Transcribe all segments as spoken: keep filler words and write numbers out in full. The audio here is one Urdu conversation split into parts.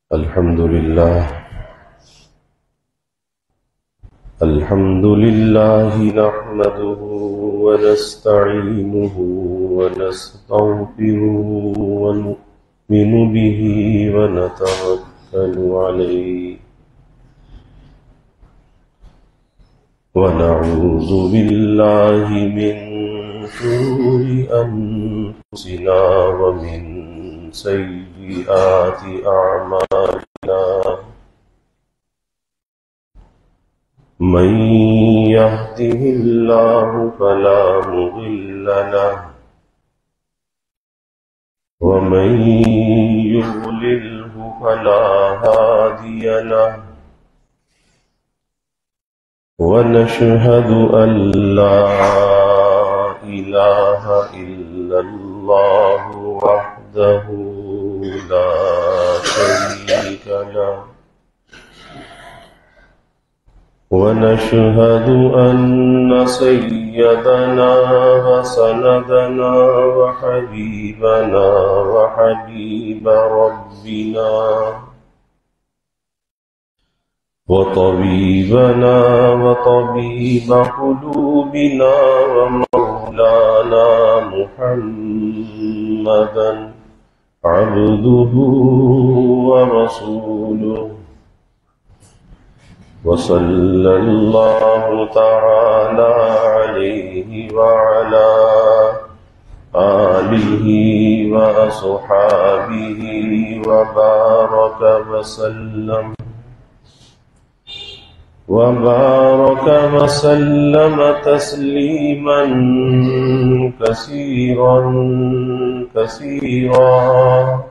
الحمد لله الحمد لله نحمده ونستعينه ونستغفره ونؤمن به ونتوكل عليه ونعوذ بالله من شرور أنفسنا ومن سيئات أعمالنا من يهده الله فلا مضل له ومن يضلله فلا هادي له ونشهد أن لا إله إلا الله وحده لا شريك له ونشهد أن سيدنا وسندنا وحبيبنا وحبيب ربنا وطبيبنا وطبيب قلوبنا ومولانا محمدا عبده ورسوله وصلى الله تعالى عليه وعلى آله وأصحابه وبارك وسلم وبارك وسلم تسليما كثيرا كثيرا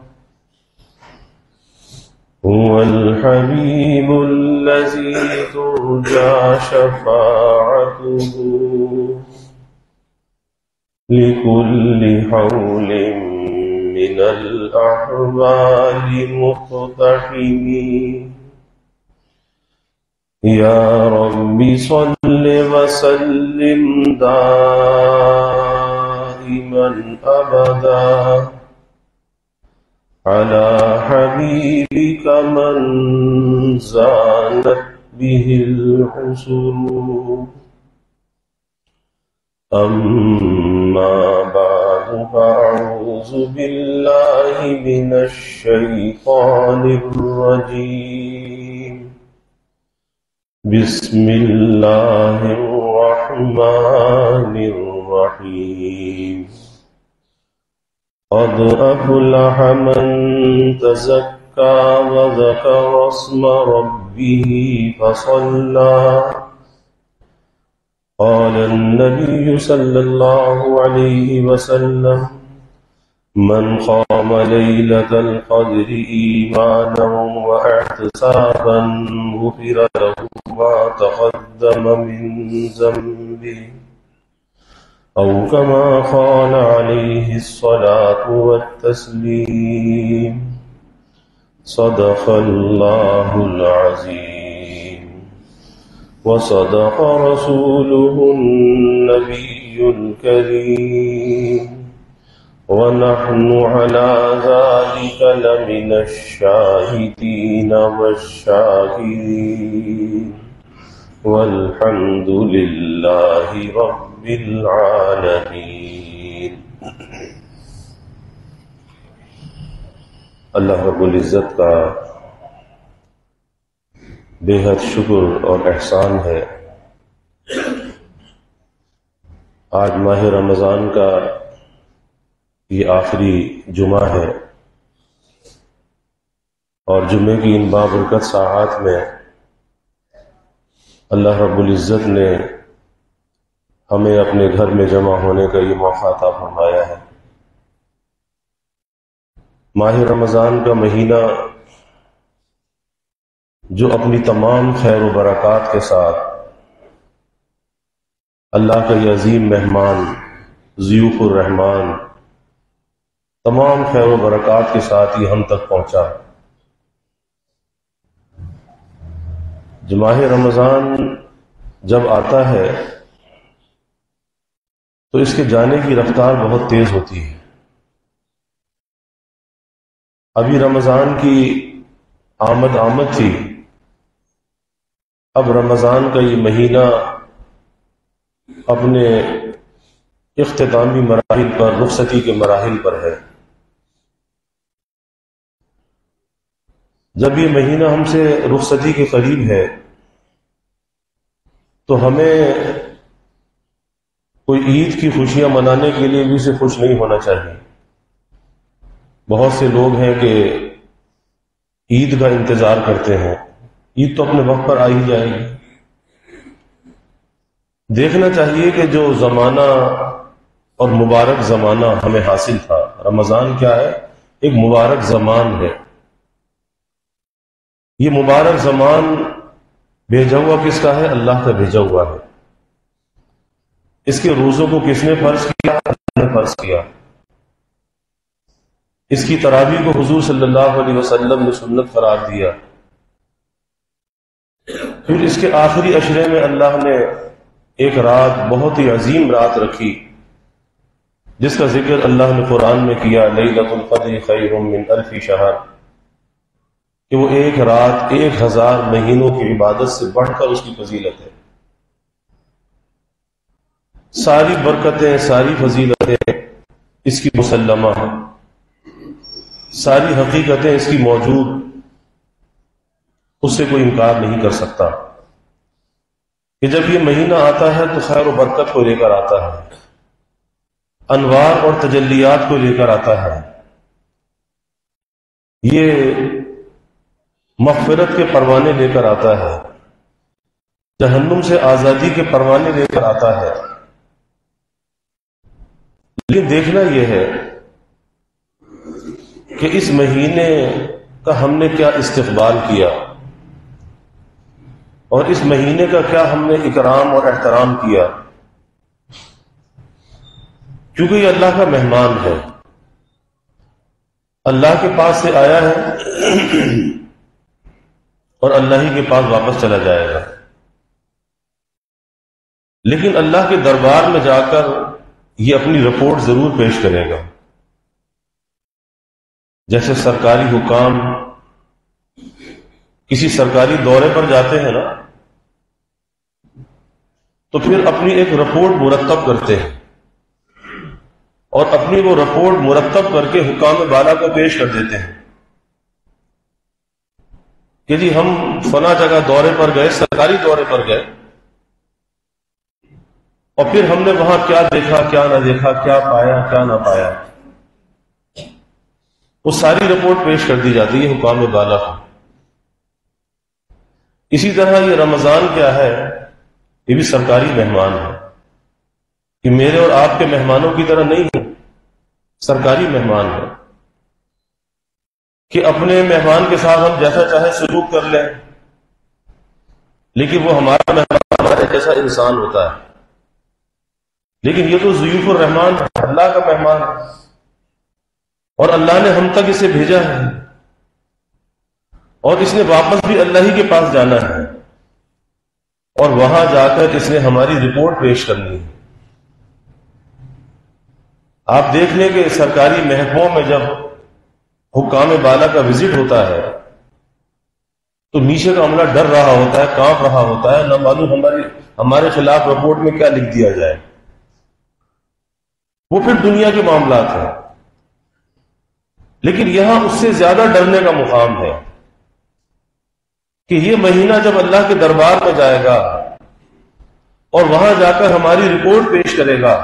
هو الحبيب الذي ترجى شفاعته لكل حول من الأحوال مقتحم يا رب صل وسلم دائما أبدا على حبيبك من زانت به الحسن أما بعد فأعوذ بالله من الشيطان الرجيم بسم الله الرحمن الرحيم قد أفلح من تزكى وذكر اسم ربه فصلى قال النبي صلى الله عليه وسلم من قام ليلة القدر إيمانا واحتسابا غفر له ما تقدم من ذنبه أو كما قال عليه الصلاة والتسليم صدق الله العظيم وصدق رسوله النبي الكريم ونحن على ذلك لمن الشاهدين والشاكرين والحمد لله رب العالمين. اللہ رب العزت کا بے حد شکر اور احسان ہے. آج ماہ رمضان کا یہ آخری جمعہ ہے اور جمعے کی ان بابرکت ساعات میں اللہ رب العزت نے ہمیں اپنے گھر میں جمع ہونے کا یہ موقع عطا فرمایا ہے. ماہ رمضان کا مہینہ جو اپنی تمام خیر و برکات کے ساتھ اللہ کا یہ عظیم مہمان ضیوف الرحمان تمام خیر و برکات کے ساتھ ہی ہم تک پہنچا. جو ماہ رمضان جب آتا ہے تو اس کے جانے کی رفتار بہت تیز ہوتی ہے. ابھی رمضان کی آمد آمد تھی، اب رمضان کا یہ مہینہ اپنے اختتامی مراحل پر، رخصتی کے مراحل پر ہے۔ جب یہ مہینہ ہم سے رخصتی کے قریب ہے تو ہمیں کوئی عید کی خوشیاں منانے کے لیے بھی اسے خوش نہیں ہونا چاہیے۔ بہت سے لوگ ہیں کہ عید کا انتظار کرتے ہیں، عید تو اپنے وقت پر آ ہی جائے گی۔ دیکھنا چاہیے کہ جو زمانہ اور مبارک زمانہ ہمیں حاصل تھا، رمضان کیا ہے؟ ایک مبارک زمان ہے۔ یہ مبارک زمان بھیجا ہوا کس کا ہے؟ اللہ کا بھیجا ہوا ہے۔ اس کے روزوں کو کس نے فرض کیا؟ اللہ نے فرض کیا۔ اس کی تراویح کو حضور صلی اللہ علیہ وسلم نے سنت قرار دیا۔ پھر اس کے آخری عشرے میں اللہ نے ایک رات، بہت ہی عظیم رات رکھی، جس کا ذکر اللہ نے قرآن میں کیا، لیلۃ القدر خیر من الف شہر، کہ وہ ایک رات ایک ہزار مہینوں کی عبادت سے بڑھ کر اس کی فضیلت ہے۔ ساری برکتیں، ساری فضیلتیں اس کی مسلمہ ہیں، ساری حقیقتیں اس کی موجود، اس سے کوئی انکار نہیں کر سکتا کہ جب یہ مہینہ آتا ہے تو خیر و برکت کو لے کر آتا ہے، انوار اور تجلیات کو لے کر آتا ہے، یہ مغفرت کے پروانے لے کر آتا ہے، جہنم سے آزادی کے پروانے لے کر آتا ہے۔ لیکن دیکھنا یہ ہے کہ اس مہینے کا ہم نے کیا استقبال کیا، اور اس مہینے کا کیا ہم نے اکرام اور احترام کیا، کیونکہ یہ اللہ کا مہمان ہے، اللہ کے پاس سے آیا ہے اور اللہ ہی کے پاس واپس چلا جائے گا۔ لیکن اللہ کے دربار میں جا کر یہ اپنی رپورٹ ضرور پیش کرے گا۔ جیسے سرکاری حکام کسی سرکاری دورے پر جاتے ہیں نا، تو پھر اپنی ایک رپورٹ مرتب کرتے ہیں، اور اپنی وہ رپورٹ مرتب کر کے حکام بالا کو پیش کر دیتے ہیں کہ جی ہم فلاں جگہ دورے پر گئے، سرکاری دورے پر گئے، اور پھر ہم نے وہاں کیا دیکھا، کیا نہ دیکھا، کیا پایا، کیا نہ پایا، وہ ساری رپورٹ پیش کر دی جاتی ہے حکام بالا کو۔ اسی طرح یہ رمضان کیا ہے؟ یہ بھی سرکاری مہمان ہے، کہ میرے اور آپ کے مہمانوں کی طرح نہیں ہے، سرکاری مہمان ہے، کہ اپنے مہمان کے ساتھ ہم جیسا چاہے سلوک کر لیں، لیکن وہ ہمارا مہمان ہمارے جیسا انسان ہوتا ہے۔ لیکن یہ تو ضیوف الرحمان ہے، اللہ کا مہمان ہے، اور اللہ نے ہم تک اسے بھیجا ہے، اور اس نے واپس بھی اللہ ہی کے پاس جانا ہے، اور وہاں جا کر اس نے ہماری رپورٹ پیش کرنی ہے۔ آپ دیکھ لیں کہ سرکاری محکموں میں جب حکام بالا کا وزٹ ہوتا ہے تو نیچے کا عملہ ڈر رہا ہوتا ہے، کانپ رہا ہوتا ہے، نہ معلوم ہماری ہمارے خلاف رپورٹ میں کیا لکھ دیا جائے۔ وہ پھر دنیا کے معاملات ہیں، لیکن یہاں اس سے زیادہ ڈرنے کا مقام ہے کہ یہ مہینہ جب اللہ کے دربار میں جائے گا اور وہاں جا کر ہماری رپورٹ پیش کرے گا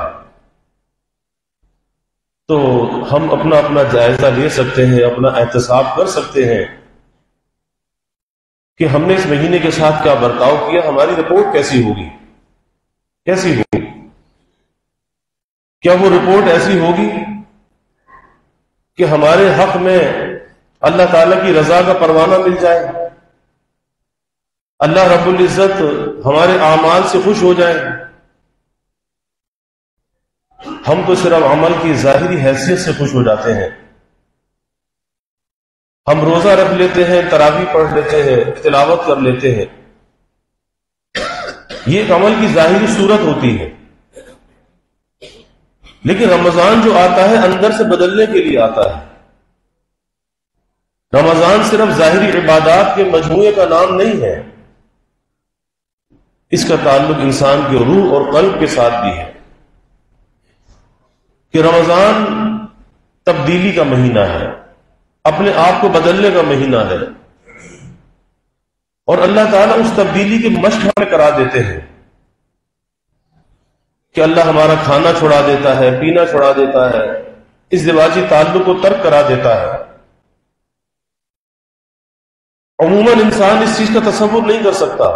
تو ہم اپنا اپنا جائزہ لے سکتے ہیں، اپنا احتساب کر سکتے ہیں کہ ہم نے اس مہینے کے ساتھ کیا برتاؤ کیا، ہماری رپورٹ کیسی ہوگی، کیسی ہوگی۔ کیا وہ رپورٹ ایسی ہوگی کہ ہمارے حق میں اللہ تعالیٰ کی رضا کا پروانہ مل جائے، اللہ رب العزت ہمارے اعمال سے خوش ہو جائے؟ ہم تو صرف عمل کی ظاہری حیثیت سے خوش ہو جاتے ہیں، ہم روزہ رکھ لیتے ہیں، تراویح پڑھ لیتے ہیں، تلاوت کر لیتے ہیں، یہ ایک عمل کی ظاہری صورت ہوتی ہے، لیکن رمضان جو آتا ہے اندر سے بدلنے کے لیے آتا ہے۔ رمضان صرف ظاہری عبادات کے مجموعے کا نام نہیں ہے، اس کا تعلق انسان کے روح اور قلب کے ساتھ بھی ہے، کہ رمضان تبدیلی کا مہینہ ہے، اپنے آپ کو بدلنے کا مہینہ ہے، اور اللہ تعالیٰ اس تبدیلی کی مشق ہمیں کرا دیتے ہیں کہ اللہ ہمارا کھانا چھڑا دیتا ہے، پینا چھڑا دیتا ہے، ازدواجی تعلق کو ترک کرا دیتا ہے۔ عموماً انسان اس چیز کا تصور نہیں کر سکتا،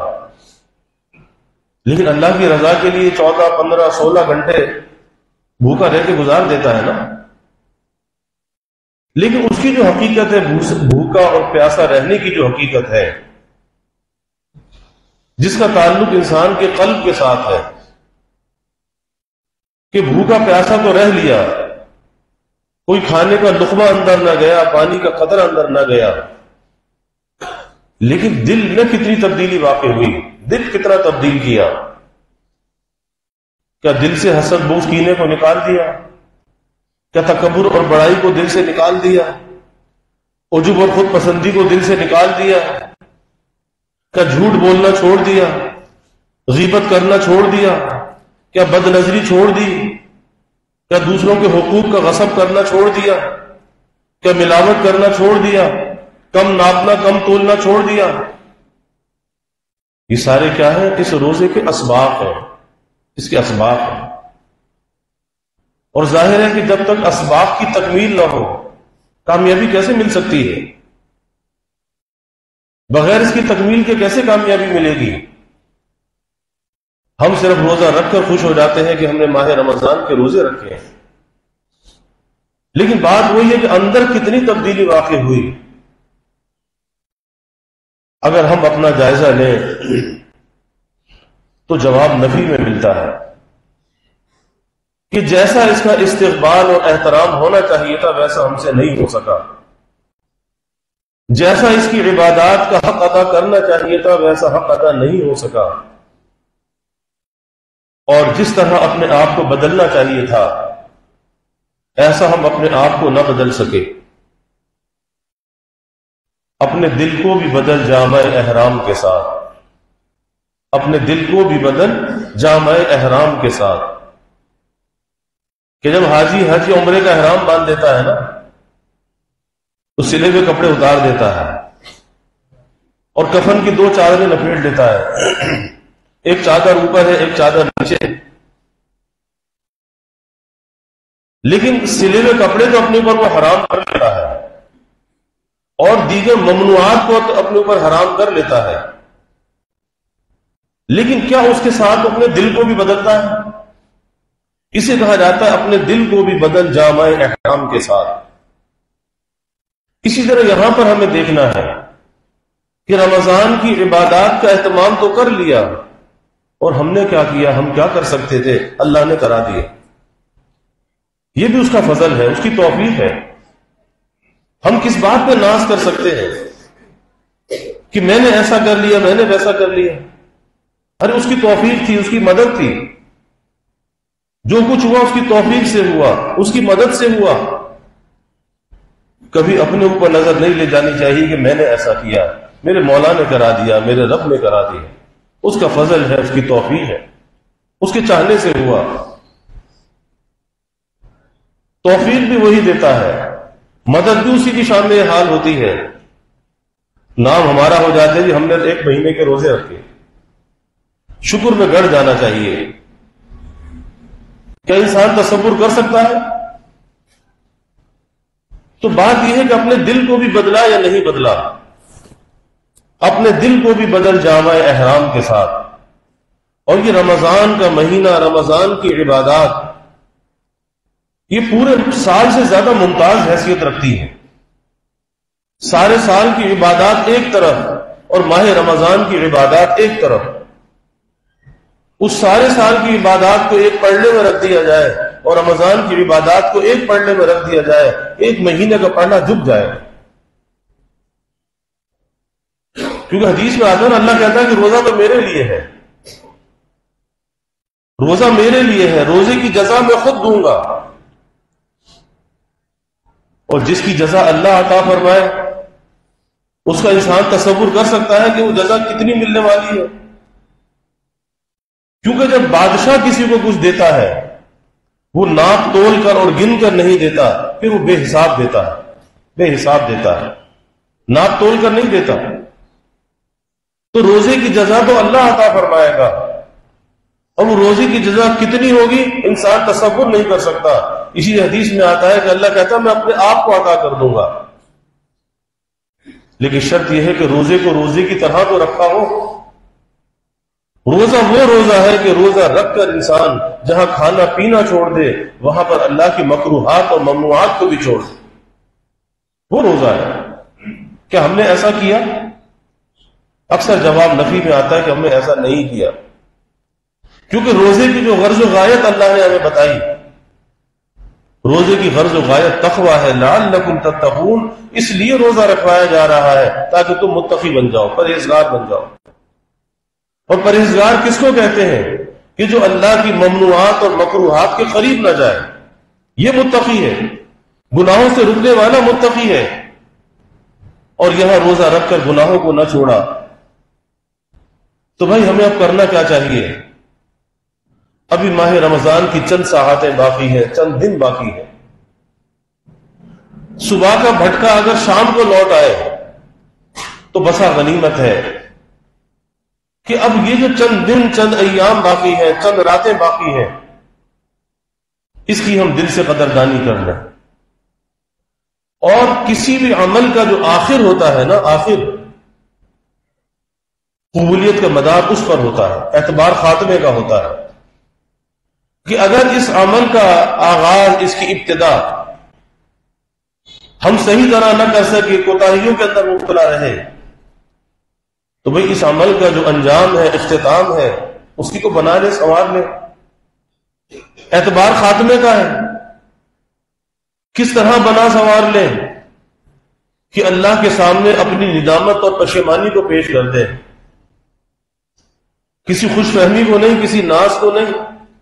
لیکن اللہ کی رضا کے لیے چودہ پندرہ سولہ گھنٹے بھوکا رہ کے گزار دیتا ہے نا۔ لیکن اس کی جو حقیقت ہے، بھوکا اور پیاسا رہنے کی جو حقیقت ہے، جس کا تعلق انسان کے قلب کے ساتھ ہے، کہ بھوکا پیاسا تو رہ لیا، کوئی کھانے کا لقمہ اندر نہ گیا، پانی کا قطرہ اندر نہ گیا، لیکن دل میں کتنی تبدیلی واقع ہوئی، دل کتنا تبدیل کیا۔ کیا دل سے حسد بغض کینے کو نکال دیا؟ کیا تکبر اور بڑائی کو دل سے نکال دیا؟ عجب اور خود پسندی کو دل سے نکال دیا؟ کیا جھوٹ بولنا چھوڑ دیا؟ غیبت کرنا چھوڑ دیا؟ کیا بد نظری چھوڑ دی؟ کیا دوسروں کے حقوق کا غصب کرنا چھوڑ دیا؟ کیا ملاوٹ کرنا چھوڑ دیا؟ کم ناپنا کم تولنا چھوڑ دیا؟ یہ سارے کیا ہیں؟ اس روزے کے اسباق ہیں، اس کے اسباق ہیں۔ اور ظاہر ہے کہ جب تک اسباق کی تکمیل نہ ہو، کامیابی کیسے مل سکتی ہے؟ بغیر اس کی تکمیل کے کیسے کامیابی ملے گی؟ ہم صرف روزہ رکھ کر خوش ہو جاتے ہیں کہ ہم نے ماہ رمضان کے روزے رکھے ہیں، لیکن بات وہی ہے کہ اندر کتنی تبدیلی واقع ہوئی۔ اگر ہم اپنا جائزہ لیں تو جواب نفی میں ملتا ہے کہ جیسا اس کا استقبال اور احترام ہونا چاہیے تھا ویسا ہم سے نہیں ہو سکا، جیسا اس کی عبادات کا حق ادا کرنا چاہیے تھا ویسا حق ادا نہیں ہو سکا، اور جس طرح اپنے آپ کو بدلنا چاہیے تھا ایسا ہم اپنے آپ کو نہ بدل سکے۔ اپنے دل کو بھی بدل جامع احرام کے ساتھ، اپنے دل کو بھی بدل جامع احرام کے ساتھ، کہ جب حاجی حج یا عمرے کا احرام باندھ دیتا ہے نا تو سلے ہوئے کپڑے اتار دیتا ہے اور کفن کی دو چادریں لپیٹ دیتا ہے، ایک چادر اوپر ہے ایک چادر نیچے، لیکن سلے ہوئے کپڑے تو اپنے اوپر وہ حرام کر لیتا ہے اور دیگر ممنوعات کو تو اپنے اوپر حرام کر لیتا ہے، لیکن کیا اس کے ساتھ اپنے دل کو بھی بدلتا ہے؟ اسے کہا جاتا ہے اپنے دل کو بھی بدل جامع احرام کے ساتھ۔ اسی طرح یہاں پر ہمیں دیکھنا ہے کہ رمضان کی عبادات کا اہتمام تو کر لیا، اور ہم نے کیا کیا؟ ہم کیا کر سکتے تھے؟ اللہ نے کرا دیا۔ یہ بھی اس کا فضل ہے، اس کی توفیق ہے۔ ہم کس بات پہ ناز کر سکتے ہیں کہ میں نے ایسا کر لیا، میں نے ویسا کر لیا؟ ارے اس کی توفیق تھی، اس کی مدد تھی، جو کچھ ہوا اس کی توفیق سے ہوا، اس کی مدد سے ہوا۔ کبھی اپنے اوپر نظر نہیں لے جانی چاہیے کہ میں نے ایسا کیا، میرے مولا نے کرا دیا، میرے رب نے کرا دیا۔ اس کا فضل ہے، اس کی توفیق ہے، اس کے چاہنے سے ہوا۔ توفیق بھی وہی دیتا ہے، مدد بھی اسی کی شان میں یہ حال ہوتی ہے۔ نام ہمارا ہو جاتے کہ ہم نے ایک مہینے کے روزے رکھے، شکر میں گڑ جانا چاہیے۔ کیا انسان تصور کر سکتا ہے؟ تو بات یہ ہے کہ اپنے دل کو بھی بدلا یا نہیں بدلا، اپنے دل کو بھی بدل جامع احرام کے ساتھ۔ اور یہ رمضان کا مہینہ، رمضان کی عبادات، یہ پورے سال سے زیادہ ممتاز حیثیت رکھتی ہے۔ سارے سال کی عبادات ایک طرف اور ماہ رمضان کی عبادات ایک طرف، اس سارے سال کی عبادات کو ایک پڑھنے میں رکھ دیا جائے اور رمضان کی عبادات کو ایک پڑھنے میں رکھ دیا جائے، ایک مہینے کا پڑھنا جھک جائے۔ کیونکہ حدیث میں آتا ہے نا، اللہ کہتا ہے کہ روزہ تو میرے لیے ہے، روزہ میرے لیے ہے، روزے کی جزا میں خود دوں گا، اور جس کی جزا اللہ عطا فرمائے اس کا انسان تصور کر سکتا ہے کہ وہ جزا کتنی ملنے والی ہے؟ کیونکہ جب بادشاہ کسی کو کچھ دیتا ہے وہ ناپ تول کر اور گن کر نہیں دیتا، پھر وہ بے حساب دیتا ہے، بے حساب دیتا ہے، ناپ تول کر نہیں دیتا۔ تو روزے کی جزا تو اللہ عطا فرمائے گا، اور وہ روزے کی جزا کتنی ہوگی انسان تصور نہیں کر سکتا۔ اسی حدیث میں آتا ہے کہ اللہ کہتا ہے میں اپنے آپ کو عطا کر دوں گا، لیکن شرط یہ ہے کہ روزے کو روزے کی طرح تو رکھا ہو۔ روزہ وہ روزہ ہے کہ روزہ رکھ کر انسان جہاں کھانا پینا چھوڑ دے وہاں پر اللہ کی مکروہات اور ممنوعات کو بھی چھوڑ دے، وہ روزہ ہے۔ کیا ہم نے ایسا کیا؟ اکثر جواب نفی میں آتا ہے کہ ہم نے ایسا نہیں کیا، کیونکہ روزے کی جو غرض و غایت اللہ نے ہمیں بتائی، روزے کی غرض و غایت تقویٰ ہے، لعلکم تتقون، اس لیے روزہ رکھوایا جا رہا ہے تاکہ تم متقی بن جاؤ، پرہیزگار بن جاؤ۔ اور پرہیزگار کس کو کہتے ہیں؟ کہ جو اللہ کی ممنوعات اور مکروہات کے قریب نہ جائے، یہ متقی ہے، گناہوں سے رکنے والا متقی ہے۔ اور یہاں روزہ رکھ کر گناہوں کو نہ چھوڑا، تو بھائی ہمیں اب کرنا کیا چاہیے؟ ابھی ماہ رمضان کی چند ساعتیں باقی ہیں، چند دن باقی ہیں۔ صبح کا بھٹکا اگر شام کو لوٹ آئے تو بسا غنیمت ہے کہ اب یہ جو چند دن، چند ایام باقی ہیں، چند راتیں باقی ہیں، اس کی ہم دل سے قدردانی کر لیں۔ اور کسی بھی عمل کا جو آخر ہوتا ہے نا، آخر قبولیت کا مدار اس پر ہوتا ہے، اعتبار خاتمے کا ہوتا ہے، کہ اگر اس عمل کا آغاز، اس کی ابتدا ہم صحیح طرح نہ کر سکے، کوتاہیوں کے اندر مبتلا رہے، تو بھئی اس عمل کا جو انجام ہے، اختتام ہے، اس کی کو بنا لے، سنوار لے، اعتبار خاتمے کا ہے۔ کس طرح بنا سنوار لے کہ اللہ کے سامنے اپنی ندامت اور پشیمانی کو پیش کر دے، کسی خوش فہمی کو نہیں، کسی ناز کو نہیں۔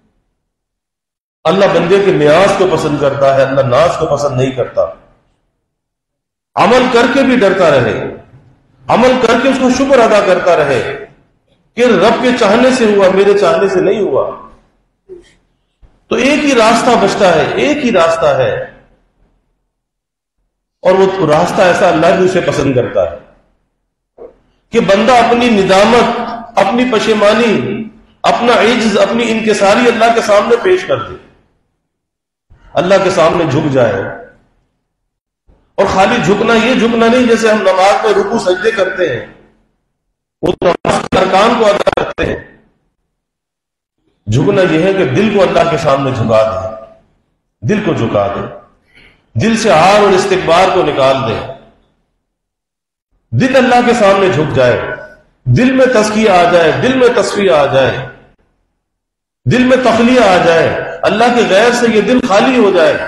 اللہ بندے کے نیاز کو پسند کرتا ہے، اللہ ناز کو پسند نہیں کرتا۔ عمل کر کے بھی ڈرتا رہے، عمل کر کے اس کو شکر ادا کرتا رہے کہ رب کے چاہنے سے ہوا، میرے چاہنے سے نہیں ہوا۔ تو ایک ہی راستہ بچتا ہے، ایک ہی راستہ ہے، اور وہ راستہ ایسا اللہ بھی اسے پسند کرتا ہے کہ بندہ اپنی ندامت، اپنی پشیمانی، اپنا عجز، اپنی انکساری اللہ کے سامنے پیش کر دے، اللہ کے سامنے جھک جائے۔ اور خالی جھکنا، یہ جھکنا نہیں جیسے ہم نماز میں رکوع سجدے کرتے ہیں، وہ نماز کے ارکان کو ادا کرتے ہیں۔ جھکنا یہ ہے کہ دل کو اللہ کے سامنے جھکا دے، دل کو جھکا دے، دل سے عار اور استکبار کو نکال دے، دل اللہ کے سامنے جھک جائے، دل میں تزکیہ آ جائے، دل میں تصفیہ آ جائے، دل میں تخلیہ آ جائے، اللہ کے غیر سے یہ دل خالی ہو جائے۔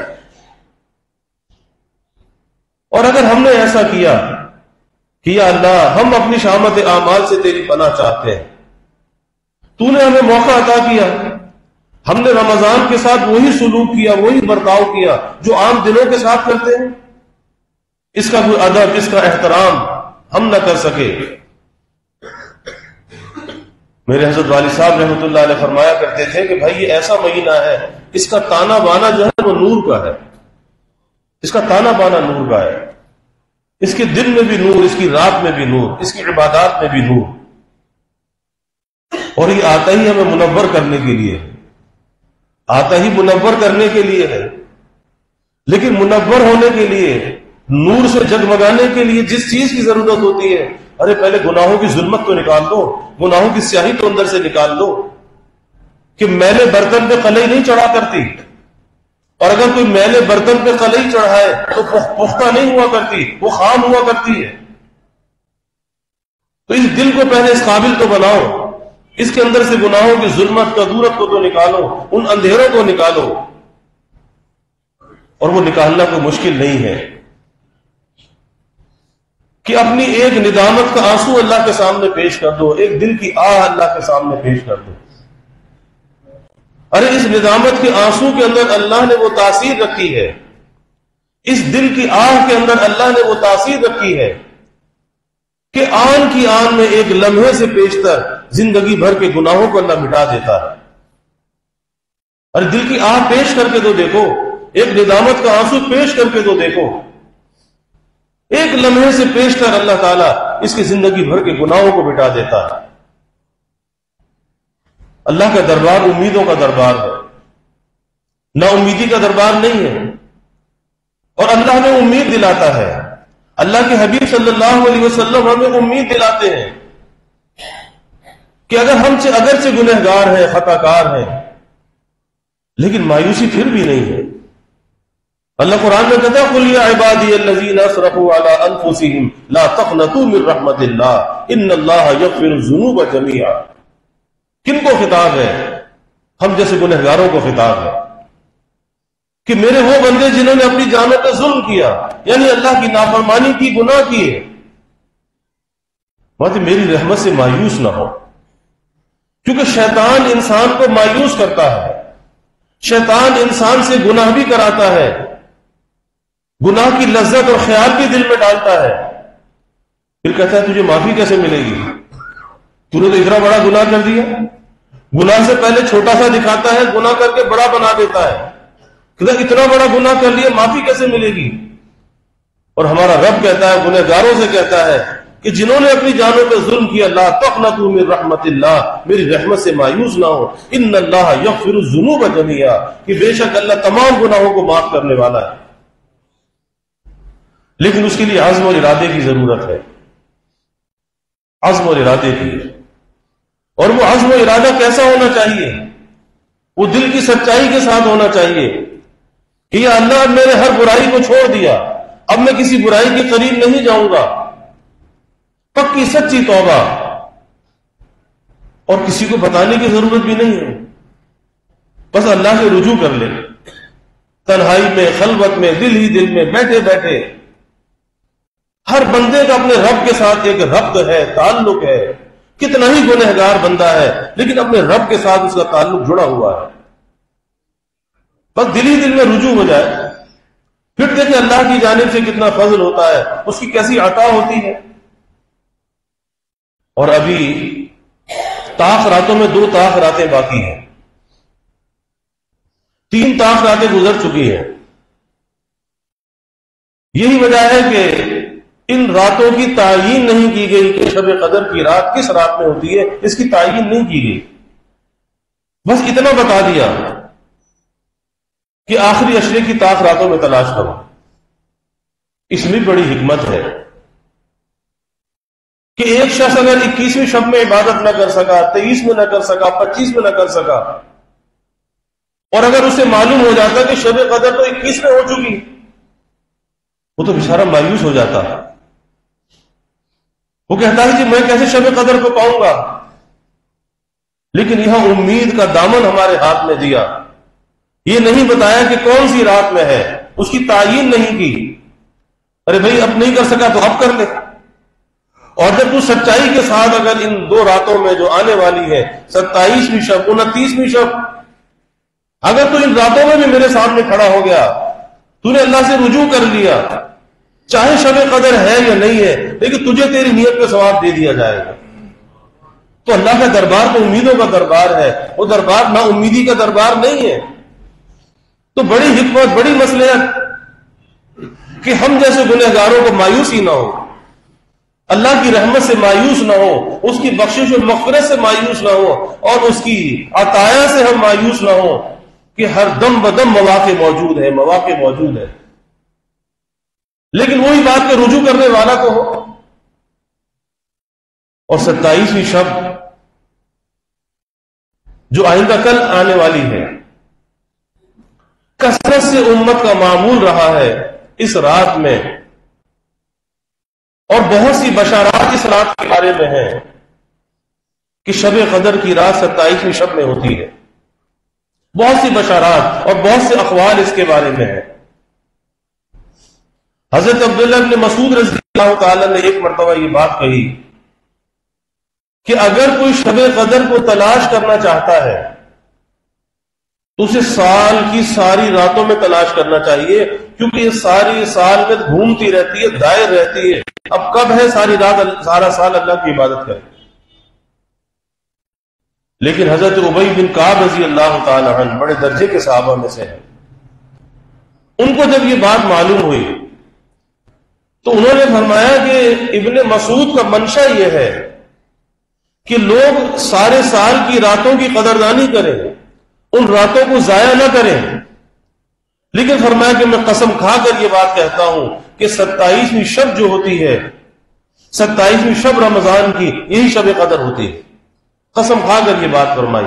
اور اگر ہم نے ایسا کیا کہ یا اللہ ہم اپنی شامت اعمال سے تیری پناہ چاہتے ہیں، تو نے ہمیں موقع عطا کیا، ہم نے رمضان کے ساتھ وہی سلوک کیا، وہی برتاؤ کیا جو عام دنوں کے ساتھ کرتے ہیں، اس کا کوئی ادب، اس کا احترام ہم نہ کر سکے۔ میرے حضرت والد صاحب رحمۃ اللہ علیہ فرمایا کرتے تھے کہ بھائی یہ ایسا مہینہ ہے، اس کا تانا بانا جو ہے وہ نور کا ہے، اس کا تانا بانا نور کا ہے، اس کے دن میں بھی نور، اس کی رات میں بھی نور، اس کی عبادات میں بھی نور۔ اور یہ آتا ہی ہمیں منور کرنے کے لیے، آتا ہی منور کرنے کے لیے ہے۔ لیکن منور ہونے کے لیے، نور سے جگمگانے کے لیے جس چیز کی ضرورت ہوتی ہے، ارے پہلے گناہوں کی ظلمت تو نکال دو، گناہوں کی سیاہی تو اندر سے نکال دو، کہ میلے برتن پہ قلعی نہیں چڑھا کرتی، اور اگر کوئی میلے برتن پہ قلعی چڑھائے تو پختہ نہیں ہوا کرتی، وہ خام ہوا کرتی ہے۔ تو اس دل کو پہلے اس قابل تو بناؤ، اس کے اندر سے گناہوں کی ظلمت کا دورت کو تو نکالو، ان اندھیروں کو نکالو، اور وہ نکالنا کوئی مشکل نہیں ہے کہ اپنی ایک ندامت کا آنسو اللہ کے سامنے پیش کر دو، ایک دل کی آہ اللہ کے سامنے پیش کر دو۔ ارے اس ندامت کے آنسو کے اندر اللہ نے وہ تاثیر رکھی ہے، اس دل کی آہ کے اندر اللہ نے وہ تاثیر رکھی ہے کہ آن کی آن میں ایک لمحے سے پیشتر زندگی بھر کے گناہوں کو اللہ مٹا دیتا ہے. اور دل کی آہ پیش کر کے تو دیکھو، ایک ندامت کا آنسو پیش کر کے تو دیکھو، ایک لمحے سے پیشتر اللہ تعالیٰ اس کی زندگی بھر کے گناہوں کو مٹا دیتا ہے. اللہ کا دربار امیدوں کا دربار ہے، نا امیدی کا دربار نہیں ہے. اور اللہ نے امید دلاتا ہے. اللہ کے حبیب صلی اللہ علیہ وسلم ہمیں امید دلاتے ہیں کہ اگر ہم سے اگرچہ گنہگار ہیں، خطا کار ہیں، لیکن مایوسی پھر بھی نہیں ہے. اللہ قرآن میں کہتا ہے قُلْ يَا عِبَادِيَ الَّذِينَ أَسْرَفُوا عَلَىٰ أَنفُسِهِمْ لَا تَقْنَطُوا مِن رَحْمَةِ اللَّهِ إِنَّ اللَّهَ يَغْفِرُ الذُّنُوبَ جَمِيعًا. کن کو خطاب ہے؟ ہم جیسے گنہگاروں کو خطاب ہے کہ میرے وہ بندے جنہوں نے اپنی جانوں پہ ظلم کیا، یعنی اللہ کی نافرمانی کی، گناہ کیے، مطلب میری رحمت سے مایوس نہ ہو. کیونکہ شیطان انسان کو مایوس کرتا ہے، شیطان انسان سے گناہ بھی کراتا ہے، گناہ کی لذت اور خیال بھی دل میں ڈالتا ہے، پھر کہتا ہے تجھے معافی کیسے ملے گی، تو نے تو اتنا بڑا گناہ کر دیا. گناہ سے پہلے چھوٹا سا دکھاتا ہے، گناہ کر کے بڑا بنا دیتا ہے، کہ اتنا بڑا گناہ کر لیا، معافی کیسے ملے گی. اور ہمارا رب کہتا ہے، گنہگاروں سے کہتا ہے کہ جنہوں نے اپنی جانوں پہ ظلم کیا، لا تقنطوا من رحمت اللہ، میری رحمت سے مایوس نہ ہو. ان اللہ یغفر الذنوب جميعا، کہ بے شک اللہ تمام گناہوں کو معاف کرنے والا ہے. لیکن اس کے لیے عزم اور ارادے کی ضرورت ہے، عزم اور ارادے کی. اور وہ عزم و ارادہ کیسا ہونا چاہیے؟ وہ دل کی سچائی کے ساتھ ہونا چاہیے کہ یا اللہ اب میں نے ہر برائی کو چھوڑ دیا، اب میں کسی برائی کے قریب نہیں جاؤں گا. پکی سچی توبہ، اور کسی کو بتانے کی ضرورت بھی نہیں ہے، بس اللہ سے رجوع کر لے، تنہائی میں، خلوت میں، دل ہی دل میں بیٹھے بیٹھے. ہر بندے کا اپنے رب کے ساتھ ایک ربط ہے، تعلق ہے. کتنا ہی گنہگار بندہ ہے لیکن اپنے رب کے ساتھ اس کا تعلق جڑا ہوا ہے. بس دل ہی دل میں رجوع ہو جائے، پھر دیکھیں اللہ کی جانب سے کتنا فضل ہوتا ہے، اس کی کیسی عطا ہوتی ہے. اور ابھی طاق راتوں میں دو طاق راتیں باقی ہیں، تین طاق راتیں گزر چکی ہیں. یہی وجہ ہے کہ ان راتوں کی تعیین نہیں کی گئی کہ شب قدر کی رات کس رات میں ہوتی ہے، اس کی تعیین نہیں کی گئی. بس اتنا بتا دیا کہ آخری عشرے کی طاق راتوں میں تلاش کرو. اس میں بڑی حکمت ہے کہ ایک شخص اگر اکیسویں شب میں عبادت نہ کر سکا، تیئیس میں نہ کر سکا، پچیس میں نہ کر سکا، اور اگر اسے معلوم ہو جاتا کہ شب قدر تو اکیس میں ہو چکی، وہ تو بیچارہ مایوس ہو جاتا. وہ کہتا ہے کہ میں کیسے شب قدر کو پاؤں گا. لیکن یہاں امید کا دامن ہمارے ہاتھ میں دیا، یہ نہیں بتایا کہ کون سی رات میں ہے، اس کی تعیین نہیں کی. ارے بھائی اب نہیں کر سکا تو اب کر لے. اور جب تو سچائی کے ساتھ اگر ان دو راتوں میں جو آنے والی ہے، ستائیسویں شب، انتیسویں شب، اگر تو ان راتوں میں بھی میرے سامنے کھڑا ہو گیا، تو نے اللہ سے رجوع کر لیا، چاہے شب قدر ہے یا نہیں ہے، لیکن تجھے تیری نیت پہ ثواب دے دیا جائے گا. تو اللہ کا دربار تو امیدوں کا دربار ہے، وہ دربار نا امیدی کا دربار نہیں ہے. تو بڑی حکمت، بڑی مصلحت کہ ہم جیسے گنہگاروں کو مایوسی نہ ہو، اللہ کی رحمت سے مایوس نہ ہو، اس کی بخشش و مغفرت سے مایوس نہ ہو، اور اس کی عطایا سے ہم مایوس نہ ہو کہ ہر دم بدم مواقع موجود ہے، مواقع موجود ہے. لیکن وہی بات پہ رجوع کرنے والا تو ہو. اور ستائیسویں شب جو آئندہ کل آنے والی ہے، کثرت سے امت کا معمول رہا ہے اس رات میں، اور بہت سی بشارات اس رات کے بارے میں ہیں کہ شب قدر کی رات ستائیسویں شب میں ہوتی ہے. بہت سی بشارات اور بہت سے اقوال اس کے بارے میں ہیں. حضرت عبداللہ بن مسعود رضی اللہ تعالی نے ایک مرتبہ یہ بات کہی کہ اگر کوئی شب قدر کو تلاش کرنا چاہتا ہے تو اسے سال کی ساری راتوں میں تلاش کرنا چاہیے، کیونکہ یہ ساری سال میں گھومتی رہتی ہے، دائر رہتی ہے. اب کب ہے ساری رات سارا سال اللہ کی عبادت کریں؟ لیکن حضرت ابی بن کعب رضی اللہ تعالی عنہ بڑے درجے کے صحابہ میں سے ہیں، ان کو جب یہ بات معلوم ہوئی تو انہوں نے فرمایا کہ ابن مسعود کا منشا یہ ہے کہ لوگ سارے سال کی راتوں کی قدردانی کریں، ان راتوں کو ضائع نہ کریں، لیکن فرمایا کہ میں قسم کھا کر یہ بات کہتا ہوں کہ ستائیسویں شب جو ہوتی ہے، ستائیسویں شب رمضان کی، یہی شب قدر ہوتی ہے، قسم کھا کر یہ بات فرمائی۔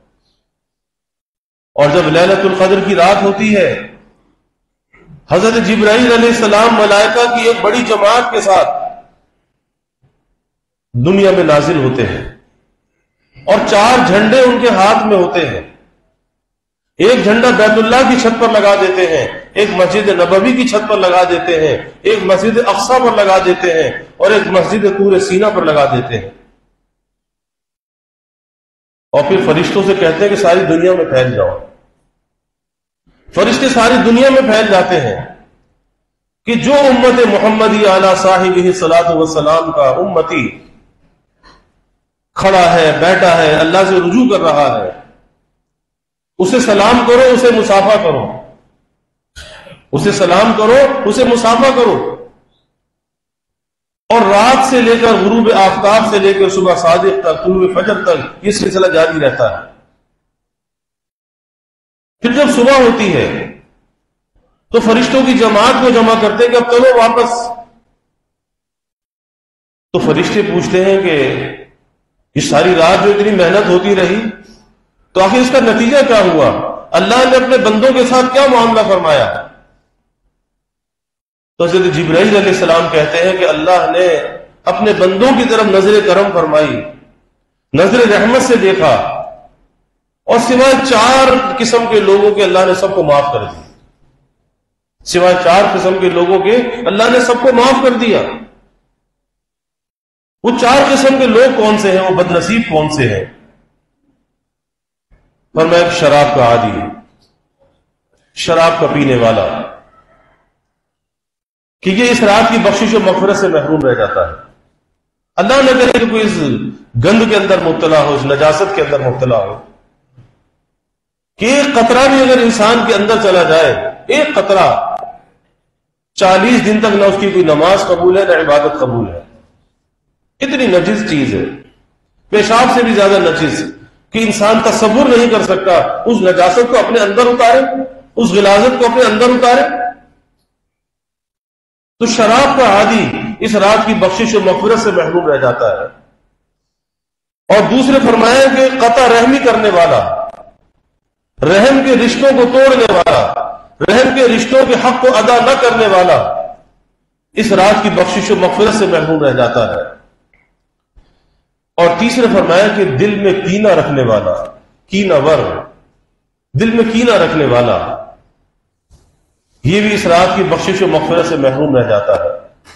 اور جب لیلۃ القدر کی رات ہوتی ہے، حضرت جبرائیل علیہ السلام ملائکہ کی ایک بڑی جماعت کے ساتھ دنیا میں نازل ہوتے ہیں، اور چار جھنڈے ان کے ہاتھ میں ہوتے ہیں۔ ایک جھنڈا بیت اللہ کی چھت پر لگا دیتے ہیں، ایک مسجد نبوی کی چھت پر لگا دیتے ہیں، ایک مسجد اقصی پر لگا دیتے ہیں، اور ایک مسجد طور سینا پر لگا دیتے ہیں، اور پھر فرشتوں سے کہتے ہیں کہ ساری دنیا میں پھیل جاؤ۔ فرشتے ساری دنیا میں پھیل جاتے ہیں کہ جو امت محمدی اعلی صاحبہ الصلاۃ والسلام کا امتی کھڑا ہے، بیٹھا ہے، اللہ سے رجوع کر رہا ہے، اسے سلام کرو، اسے مصافحہ کرو، اسے سلام کرو، اسے مصافحہ کرو۔ اور رات سے لے کر غروب آفتاب سے لے کر صبح صادق تک، طلوع فجر تک یہ سلسلہ جاری رہتا ہے۔ پھر جب صبح ہوتی ہے تو فرشتوں کی جماعت کو جمع کرتے کہ اب چلو واپس۔ تو فرشتے پوچھتے ہیں کہ یہ ساری رات جو اتنی محنت ہوتی رہی تو آخر اس کا نتیجہ کیا ہوا؟ اللہ نے اپنے بندوں کے ساتھ کیا معاملہ فرمایا؟ تو حضرت جبرائیل علیہ السلام کہتے ہیں کہ اللہ نے اپنے بندوں کی طرف نظر کرم فرمائی، نظر رحمت سے دیکھا، اور سوائے چار قسم کے لوگوں کے اللہ نے سب کو معاف کر دیا۔ سوائے چار قسم کے لوگوں کے اللہ نے سب کو معاف کر دیا۔ وہ چار قسم کے لوگ کون سے ہیں؟ وہ بد نصیب کون سے ہیں؟ فرمایا ایک شراب کا عادی، شراب کا پینے والا، کہ یہ اس رات کی بخشش و مغفرت سے محروم رہ جاتا ہے۔ اللہ نہ کرے کہ کوئی اس گند کے اندر مبتلا ہو، اس نجاست کے اندر مبتلا ہو، کہ ایک قطرہ بھی اگر انسان کے اندر چلا جائے، ایک قطرہ، چالیس دن تک نہ اس کی کوئی نماز قبول ہے، نہ عبادت قبول ہے۔ اتنی نجس چیز ہے، پیشاب سے بھی زیادہ نجس، کہ انسان تصور نہیں کر سکتا اس نجاست کو اپنے اندر اتارے، اس غلاظت کو اپنے اندر اتارے۔ تو شراب کا عادی اس رات کی بخشش و مغفرت سے محروم رہ جاتا ہے۔ اور دوسرے فرمایا کہ قطع رحمی کرنے والا، رحم کے رشتوں کو توڑنے والا، رحم کے رشتوں کے حق کو ادا نہ کرنے والا اس رات کی بخشش و مغفرت سے محروم رہ جاتا ہے۔ اور تیسرے فرمایا کہ دل میں کینہ رکھنے والا، کینہ ور، دل میں کینہ رکھنے والا، یہ بھی اس رات کی بخشش و مغفرت سے محروم رہ جاتا ہے۔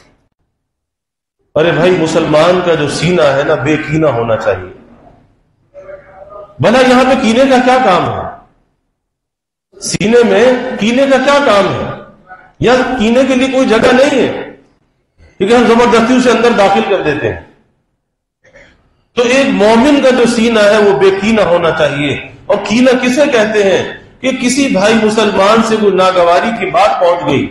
ارے بھائی، مسلمان کا جو سینہ ہے نا، بے کینہ ہونا چاہیے۔ بھلا یہاں پہ کینے کا کیا کام ہے؟ سینے میں کینے کا کیا کام ہے؟ یا کینے کے لیے کوئی جگہ نہیں ہے، کیونکہ ہم زبردستی اسے اندر داخل کر دیتے ہیں۔ تو ایک مومن کا جو سینہ ہے وہ بے کینہ ہونا چاہیے۔ اور کینہ کسے کہتے ہیں؟ کہ کسی بھائی مسلمان سے کوئی ناگواری کی بات پہنچ گئی،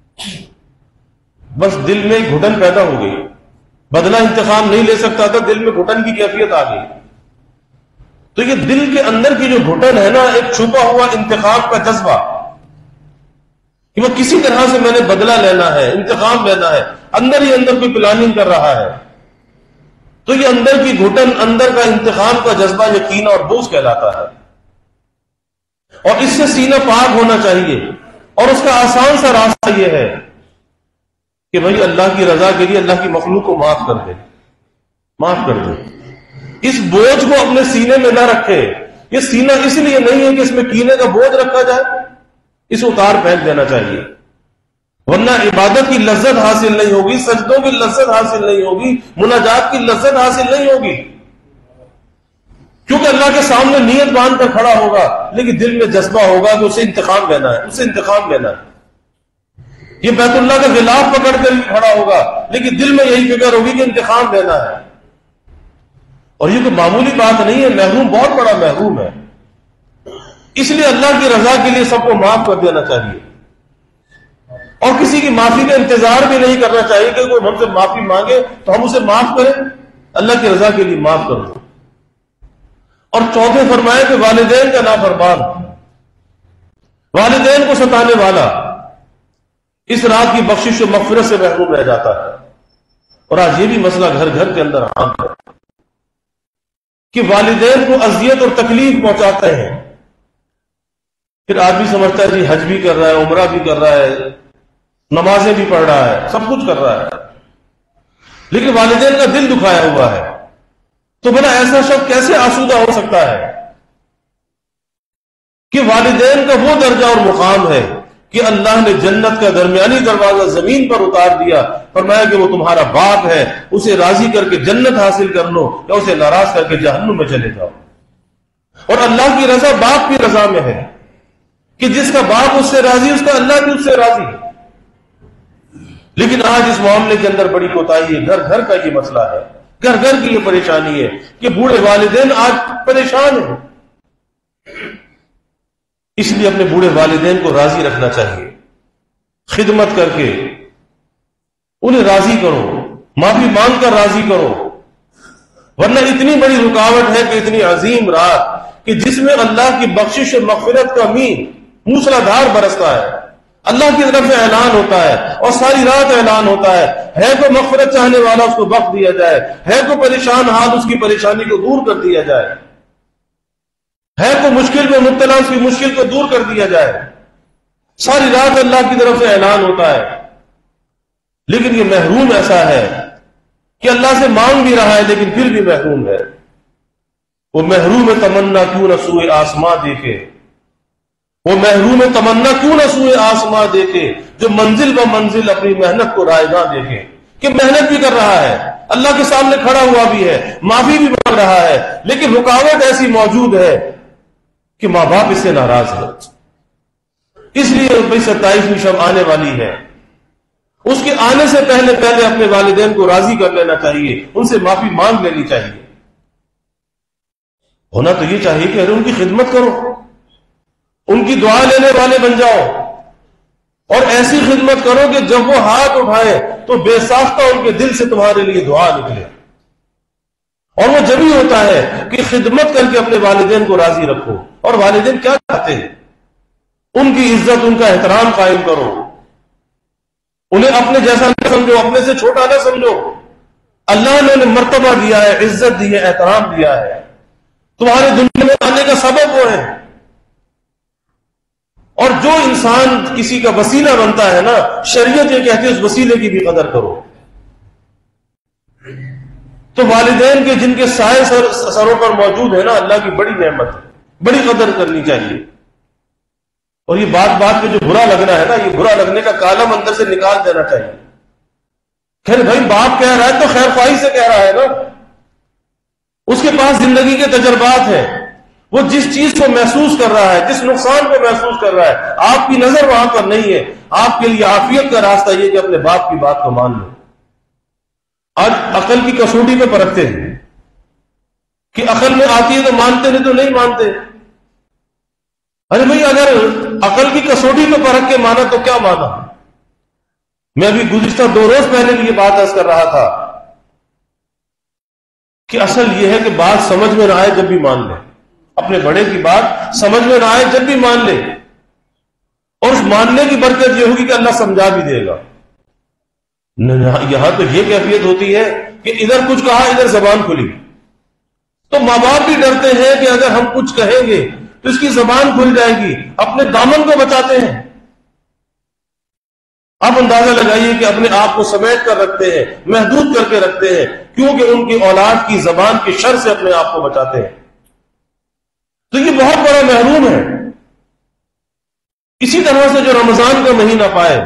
بس دل میں گھٹن پیدا ہو گئی، بدلہ انتقام نہیں لے سکتا تھا، دل میں گھٹن کی کیفیت آ گئی۔ تو یہ دل کے اندر کی جو گھٹن ہے نا، ایک چھپا ہوا انتقام کا جذبہ، کہ وہ کسی طرح سے میں نے بدلہ لینا ہے، انتقام لینا ہے، اندر ہی اندر کوئی پلاننگ کر رہا ہے، تو یہ اندر کی گھٹن، اندر کا انتقام کا جذبہ یقین اور بغض کہلاتا ہے۔ اور اس سے سینہ پاک ہونا چاہیے۔ اور اس کا آسان سا راستہ یہ ہے کہ بھائی اللہ کی رضا کے لیے اللہ کی مخلوق کو معاف کر دے، معاف کر دے۔ اس بوجھ کو اپنے سینے میں نہ رکھے۔ یہ سینہ اس لیے نہیں ہے کہ اس میں کینے کا بوجھ رکھا جائے، اسے اتار پھینک دینا چاہیے، ورنہ عبادت کی لذت حاصل نہیں ہوگی، سجدوں کی لذت حاصل نہیں ہوگی، مناجات کی لذت حاصل نہیں ہوگی، کیونکہ اللہ کے سامنے نیت باندھ کر کھڑا ہوگا، لیکن دل میں جذبہ ہوگا کہ اسے انتقام لینا ہے، اسے انتقام لینا ہے۔ یہ بیت اللہ کا غلاف پکڑ کر کھڑا ہوگا، لیکن دل میں یہی فکر ہوگی کہ انتقام لینا ہے. اور یہ کوئی معمولی بات نہیں ہے، محروم بہت بڑا محروم ہے. اس لیے اللہ کی رضا کے لیے سب کو معاف کر دینا چاہیے، اور کسی کی معافی کا انتظار بھی نہیں کرنا چاہیے کہ کوئی ہم سے معافی مانگے تو ہم اسے معاف کریں. اللہ کی رضا کے لیے معاف کر دو. اور چوتھے فرمائے کہ والدین کا نافرمان، والدین کو ستانے والا اس رات کی بخشش و مغفرت سے محروم رہ جاتا ہے. اور آج یہ بھی مسئلہ گھر گھر کے اندر عام ہے کہ والدین کو اذیت اور تکلیف پہنچاتے ہیں. پھر آدمی سمجھتا ہے جی حج بھی کر رہا ہے، عمرہ بھی کر رہا ہے، نمازیں بھی پڑھ رہا ہے، سب کچھ کر رہا ہے، لیکن والدین کا دل دکھایا ہوا ہے. تو بنا ایسا شخص کیسے آسودہ ہو سکتا ہے کہ والدین کا وہ درجہ اور مقام ہے کہ اللہ نے جنت کا درمیانی دروازہ زمین پر اتار دیا، فرمایا کہ وہ تمہارا باپ ہے، اسے راضی کر کے جنت حاصل کر لو یا اسے ناراض کر کے جہنم میں چلے جاؤ. اور اللہ کی رضا باپ کی رضا میں ہے کہ جس کا باپ اس سے راضی اس کا اللہ بھی اس سے راضی ہے. لیکن آج اس معاملے کے اندر بڑی کوتاہی ہے. گھر گھر کا یہ مسئلہ ہے، گھر گھر کی یہ پریشانی ہے کہ بوڑھے والدین آج پریشان ہیں. اس لیے اپنے بوڑھے والدین کو راضی رکھنا چاہیے، خدمت کر کے انہیں راضی کرو، معافی مانگ کر راضی کرو. ورنہ اتنی بڑی رکاوٹ ہے کہ اتنی عظیم رات کہ جس میں اللہ کی بخشش و مغفرت کا مین موسلا دھار برستا ہے، اللہ کی طرف سے اعلان ہوتا ہے اور ساری رات اعلان ہوتا ہے ہے کو مغفرت چاہنے والا اس کو بخش دیا جائے، ہے کو پریشان حال اس کی پریشانی کو دور کر دیا جائے، ہے کو مشکل میں مبتلا اس کی مشکل کو دور کر دیا جائے. ساری رات اللہ کی طرف سے اعلان ہوتا ہے. لیکن یہ محروم ایسا ہے کہ اللہ سے مانگ بھی رہا ہے لیکن پھر بھی محروم ہے. وہ محروم تمنا کیوں نہ سوئے آسماں دیکھے، وہ محروم تمنا کیوں نہ سوئے آسماں دیکھے، جو منزل ب منزل اپنی محنت کو رائگاں دیکھے. کہ محنت بھی کر رہا ہے، اللہ کے سامنے کھڑا ہوا بھی ہے، معافی بھی مانگ رہا ہے، لیکن رکاوٹ ایسی موجود ہے کہ ماں باپ اس سے ناراض ہے. اس لیے بھائی ستائیسویں شب آنے والی ہے، اس کے آنے سے پہلے پہلے اپنے والدین کو راضی کر لینا چاہیے، ان سے معافی مانگ لینی چاہیے. ہونا تو یہ چاہیے کہ ان کی خدمت کرو، ان کی دعا لینے والے بن جاؤ، اور ایسی خدمت کرو کہ جب وہ ہاتھ اٹھائے تو بے ساختہ ان کے دل سے تمہارے لیے دعا نکلے. اور وہ جب ہی ہوتا ہے کہ خدمت کر کے اپنے والدین کو راضی رکھو. اور والدین کیا چاہتے ہیں؟ ان کی عزت، ان کا احترام قائم کرو، انہیں اپنے جیسا نہ سمجھو، اپنے سے چھوٹا نہ سمجھو. اللہ نے انہیں مرتبہ دیا ہے، عزت دی ہے، احترام دیا ہے. تمہارے دنیا میں آنے کا سبب وہ ہے. اور جو انسان کسی کا وسیلہ بنتا ہے نا، شریعت یہ کہتی ہے اس وسیلے کی بھی قدر کرو. تو والدین کے جن کے سائے سر سروں پر موجود ہے نا، اللہ کی بڑی نعمت ہے، بڑی قدر کرنی چاہیے. اور یہ بات بات پہ جو برا لگنا ہے نا، یہ برا لگنے کا کالم اندر سے نکال دینا چاہیے. خیر بھائی باپ کہہ رہا ہے تو خیر خواہی سے کہہ رہا ہے نا، اس کے پاس زندگی کے تجربات ہیں، وہ جس چیز کو محسوس کر رہا ہے، جس نقصان کو محسوس کر رہا ہے، آپ کی نظر وہاں پر نہیں ہے. آپ کے لیے عافیت کا راستہ یہ کہ اپنے باپ کی بات کو مان لو. آج عقل کی کسوٹی پہ پرکھتے ہیں کہ عقل میں آتی ہے تو مانتے نہیں تو نہیں مانتے. ارے بھائی اگر عقل کی کسوٹی پہ پرکھ کے مانا تو کیا مانا؟ میں ابھی گزشتہ دو روز پہلے بھی یہ بات عرض کر رہا تھا کہ اصل یہ ہے کہ بات سمجھ میں نہ آئے جب بھی مان لے، اپنے بڑے کی بات سمجھ میں نہ آئے جب بھی مان لے. اور اس ماننے کی برکت یہ ہوگی کہ اللہ سمجھا بھی دے گا. یہاں تو یہ کیفیت ہوتی ہے کہ ادھر کچھ کہا ادھر زبان کھلی. تو ماں باپ بھی ڈرتے ہیں کہ اگر ہم کچھ کہیں گے تو اس کی زبان کھل جائے گی، اپنے دامن کو بچاتے ہیں. آپ اندازہ لگائیے کہ اپنے آپ کو سمیٹ کر رکھتے ہیں، محدود کر کے رکھتے ہیں، کیونکہ ان کی اولاد کی زبان کی شر سے اپنے آپ کو بچاتے ہیں. تو یہ بہت بڑا محروم ہے. اسی طرح سے جو رمضان کا مہینہ پائے،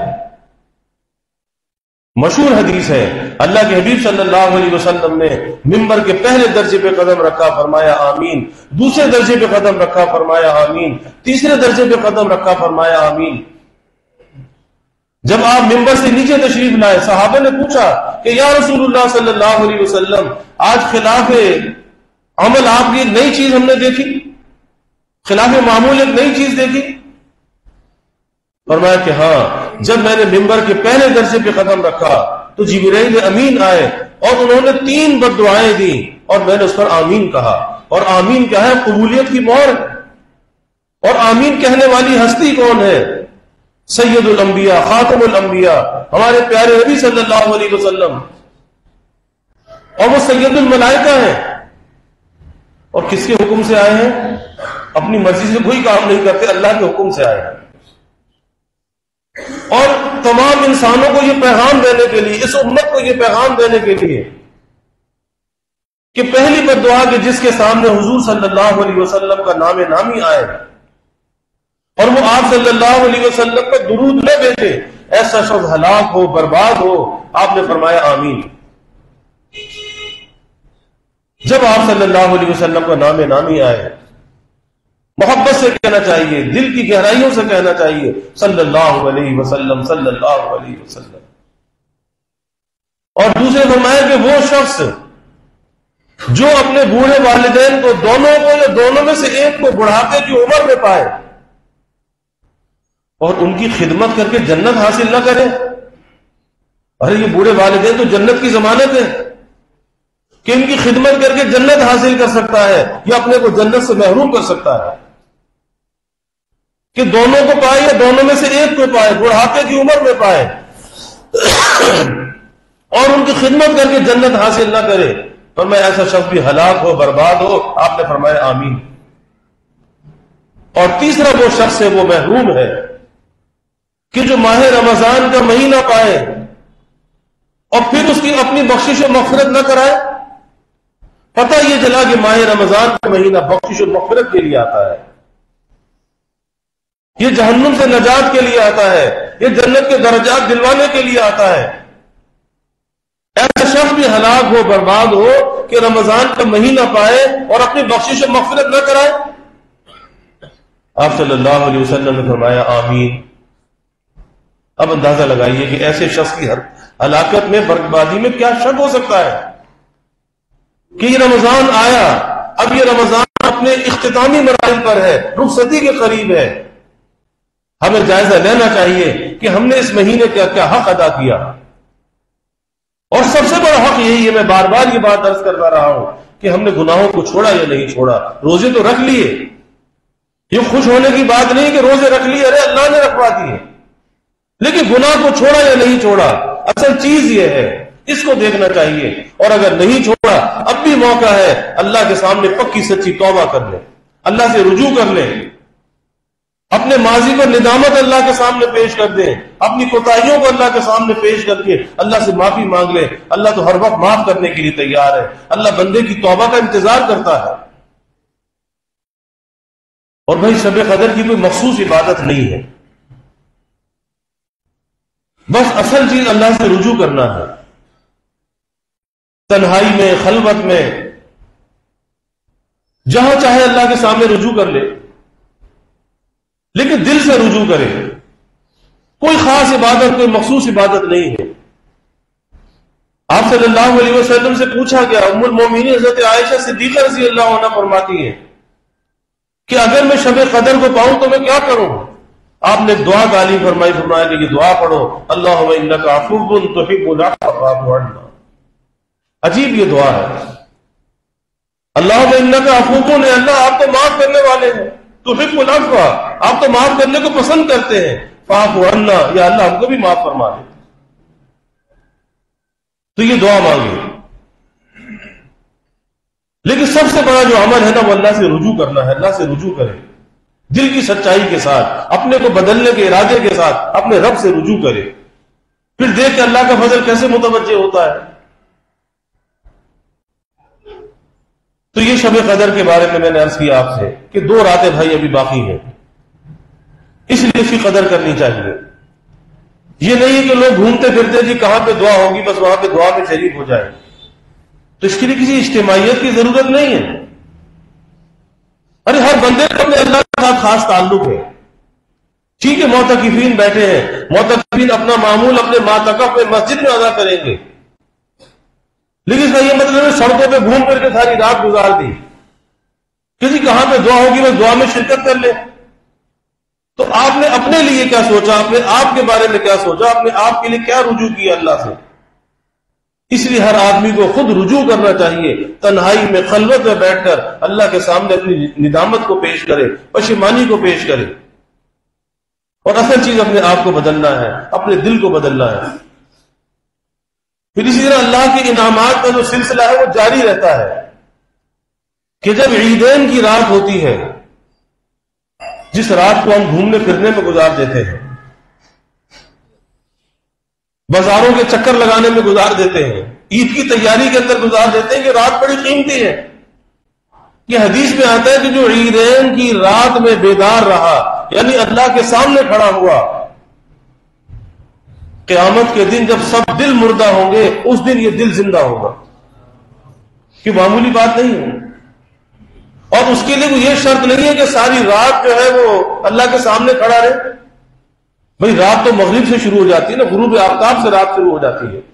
مشہور حدیث ہے، اللہ کے حبیب صلی اللہ علیہ وسلم نے ممبر کے پہلے درجے پہ قدم رکھا، فرمایا آمین. دوسرے درجے پہ قدم رکھا، فرمایا آمین. تیسرے درجے پہ قدم رکھا، فرمایا آمین. جب آپ ممبر سے نیچے تشریف لائے، صحابہ نے پوچھا کہ یا رسول اللہ صلی اللہ علیہ وسلم، آج خلاف عمل آپ کی ایک نئی چیز ہم نے دیکھی، خلاف معمول ایک نئی چیز دیکھی؟ فرمایا کہ ہاں، جب میں نے ممبر کے پہلے درجے پہ قدم رکھا تو جبرائیل امین آئے اور انہوں نے تین بد دعائیں دی اور میں نے اس پر آمین کہا۔ اور آمین کیا ہے؟ قبولیت کی مہر۔ اور آمین کہنے والی ہستی کون ہے؟ سید الانبیاء، خاتم الانبیاء، ہمارے پیارے نبی صلی اللہ علیہ وسلم، اور وہ سید الملائکہ ہیں۔ اور کس کے حکم سے آئے ہیں؟ اپنی مرضی سے کوئی کام نہیں کرتے، اللہ کے حکم سے آئے ہیں۔ اور تمام انسانوں کو یہ پیغام دینے کے لیے، اس امت کو یہ پیغام دینے کے لیے کہ پہلی بد دعا کہ جس کے سامنے حضور صلی اللہ علیہ وسلم کا نام نامی آئے اور وہ آپ صلی اللہ علیہ وسلم پر درود نہ بھیجے، ایسا شخص ہلاک ہو، برباد ہو۔ آپ نے فرمایا آمین۔ جب آپ صلی اللہ علیہ وسلم کا نام نامی آئے، محبت سے کہنا چاہیے، دل کی گہرائیوں سے کہنا چاہیے صلی اللہ علیہ وسلم، صلی اللہ علیہ وسلم۔ اور دوسرے فرمایا کہ وہ شخص جو اپنے بوڑھے والدین کو، دونوں کو یا دونوں میں سے ایک کو بڑھاپے کی عمر میں پائے اور ان کی خدمت کر کے جنت حاصل نہ کرے۔ ارے یہ بوڑھے والدین تو جنت کی ضمانت ہے کہ ان کی خدمت کر کے جنت حاصل کر سکتا ہے یا اپنے کو جنت سے محروم کر سکتا ہے، کہ دونوں کو پائے یا دونوں میں سے ایک کو پائے، بڑھاپے کی عمر میں پائے اور ان کی خدمت کر کے جنت حاصل نہ کرے، اور میں ایسا شخص بھی ہلاک ہو، برباد ہو۔ آپ نے فرمایا آمین۔ اور تیسرا وہ شخص ہے، وہ محروم ہے کہ جو ماہ رمضان کا مہینہ پائے اور پھر اس کی اپنی بخشش و مغفرت نہ کرائے۔ پتہ یہ چلا کہ ماہ رمضان کا مہینہ بخشش و مغفرت کے لیے آتا ہے، یہ جہنم سے نجات کے لیے آتا ہے، یہ جنت کے درجات دلوانے کے لیے آتا ہے۔ ایسا شخص بھی ہلاک ہو، برباد ہو کہ رمضان کا مہینہ پائے اور اپنی بخشش و مغفرت نہ کرائے۔ آپ صلی اللہ علیہ وسلم نے فرمایا آمین۔ اب اندازہ لگائیے کہ ایسے شخص کی ہلاکت میں، بربادی میں کیا شک ہو سکتا ہے کہ یہ رمضان آیا، اب یہ رمضان اپنے اختتامی مراحل پر ہے، رخصتی کے قریب ہے۔ ہمیں جائزہ لینا چاہیے کہ ہم نے اس مہینے کا کیا حق ادا کیا، اور سب سے بڑا حق یہی ہے، میں بار بار یہ بات عرض کرتا رہا ہوں کہ ہم نے گناہوں کو چھوڑا یا نہیں چھوڑا۔ روزے تو رکھ لیے، یہ خوش ہونے کی بات نہیں کہ روزے رکھ لیے، ارے اللہ نے رکھوا دیے، لیکن گناہ کو چھوڑا یا نہیں چھوڑا، اصل چیز یہ ہے، اس کو دیکھنا چاہیے۔ اور اگر نہیں چھوڑا، اب بھی موقع ہے، اللہ کے سامنے پکی سچی توبہ کر لیں، اللہ سے رجوع کر لیں، اپنے ماضی پر ندامت اللہ کے سامنے پیش کر دیں، اپنی کوتاہیوں کو اللہ کے سامنے پیش کر کے اللہ سے معافی مانگ لیں۔ اللہ تو ہر وقت معاف کرنے کے لیے تیار ہے، اللہ بندے کی توبہ کا انتظار کرتا ہے۔ اور بھائی شب قدر کی کوئی مخصوص عبادت نہیں ہے، بس اصل چیز اللہ سے رجوع کرنا ہے، تنہائی میں، خلوت میں، جہاں چاہے اللہ کے سامنے رجوع کر لے، لیکن دل سے رجوع کرے۔ کوئی خاص عبادت، کوئی مخصوص عبادت نہیں ہے۔ آپ صلی اللہ علیہ وسلم سے پوچھا گیا، ام المومنین حضرت عائشہ صدیقہ رضی اللہ عنہ فرماتی ہیں کہ اگر میں شب قدر کو پاؤں تو میں کیا کروں؟ آپ نے دعا تعلیم فرمائی، فرمایا کہ یہ دعا پڑھو، اللہم انک عفو تحب العفو فاعف عنا۔ عجیب یہ دعا ہے، اللہم انک عفو، اے اللہ آپ تو معاف کرنے والے ہیں، تحب العفو، آپ تو معاف کرنے کو پسند کرتے ہیں، فاعف عنا، یا اللہ ہم کو بھی معاف فرما دے۔ تو یہ دعا مانگی، لیکن سب سے بڑا جو عمل ہے نا، وہ اللہ سے رجوع کرنا ہے۔ اللہ سے رجوع کرے، دل کی سچائی کے ساتھ، اپنے کو بدلنے کے ارادے کے ساتھ اپنے رب سے رجوع کرے، پھر دیکھ کہ اللہ کا فضل کیسے متوجہ ہوتا ہے۔ تو یہ شب قدر کے بارے میں میں نے عرض کیا آپ سے کہ دو راتیں بھائی ابھی باقی ہیں، اس لیے اس کی قدر کرنی چاہیے۔ یہ نہیں ہے کہ لوگ گھومتے پھرتے جی کہاں پہ دعا ہوگی بس وہاں پہ دعا میں شریک ہو جائے، تو اس کے لیے کسی اجتماعیت کی ضرورت نہیں ہے۔ ارے ہر بندے کو اپنے اللہ کے ساتھ خاص تعلق ہے، ٹھیک ہے معتکفین بیٹھے ہیں، معتکفین اپنا معمول اپنے معتکف میں مسجد میں ادا کریں گے، لیکن اس کا یہ مطلب ہے سڑکوں پہ گھوم کر کے ساری رات گزار دی، کسی کہاں پہ دعا ہوگی وہ دعا میں شرکت کر لے۔ تو آپ نے اپنے لیے کیا سوچا، اپنے آپ کے بارے میں کیا سوچا، اپنے آپ کے لیے کیا رجوع کیا اللہ سے؟ اس لیے ہر آدمی کو خود رجوع کرنا چاہیے، تنہائی میں خلوت میں بیٹھ کر اللہ کے سامنے اپنی ندامت کو پیش کرے، پشیمانی کو پیش کرے، اور اصل چیز اپنے آپ کو بدلنا ہے، اپنے دل کو بدلنا ہے۔ پھر اسی طرح اللہ کے انعامات کا جو سلسلہ ہے وہ جاری رہتا ہے کہ جب عیدین کی رات ہوتی ہے، جس رات کو ہم گھومنے پھرنے میں گزار دیتے ہیں، بازاروں کے چکر لگانے میں گزار دیتے ہیں، عید کی تیاری کے اندر گزار دیتے ہیں، کہ رات بڑی قیمتی ہے۔ یہ حدیث میں آتا ہے کہ جو عیدین کی رات میں بیدار رہا، یعنی اللہ کے سامنے کھڑا ہوا، قیامت کے دن جب سب دل مردہ ہوں گے اس دن یہ دل زندہ ہوگا، کہ معمولی بات نہیں ہے۔ اور اس کے لیے کوئی یہ شرط نہیں ہے کہ ساری رات جو ہے وہ اللہ کے سامنے کھڑا رہے۔ بھئی رات تو مغرب سے شروع ہو جاتی ہے نا، غروب آفتاب سے رات شروع ہو جاتی ہے،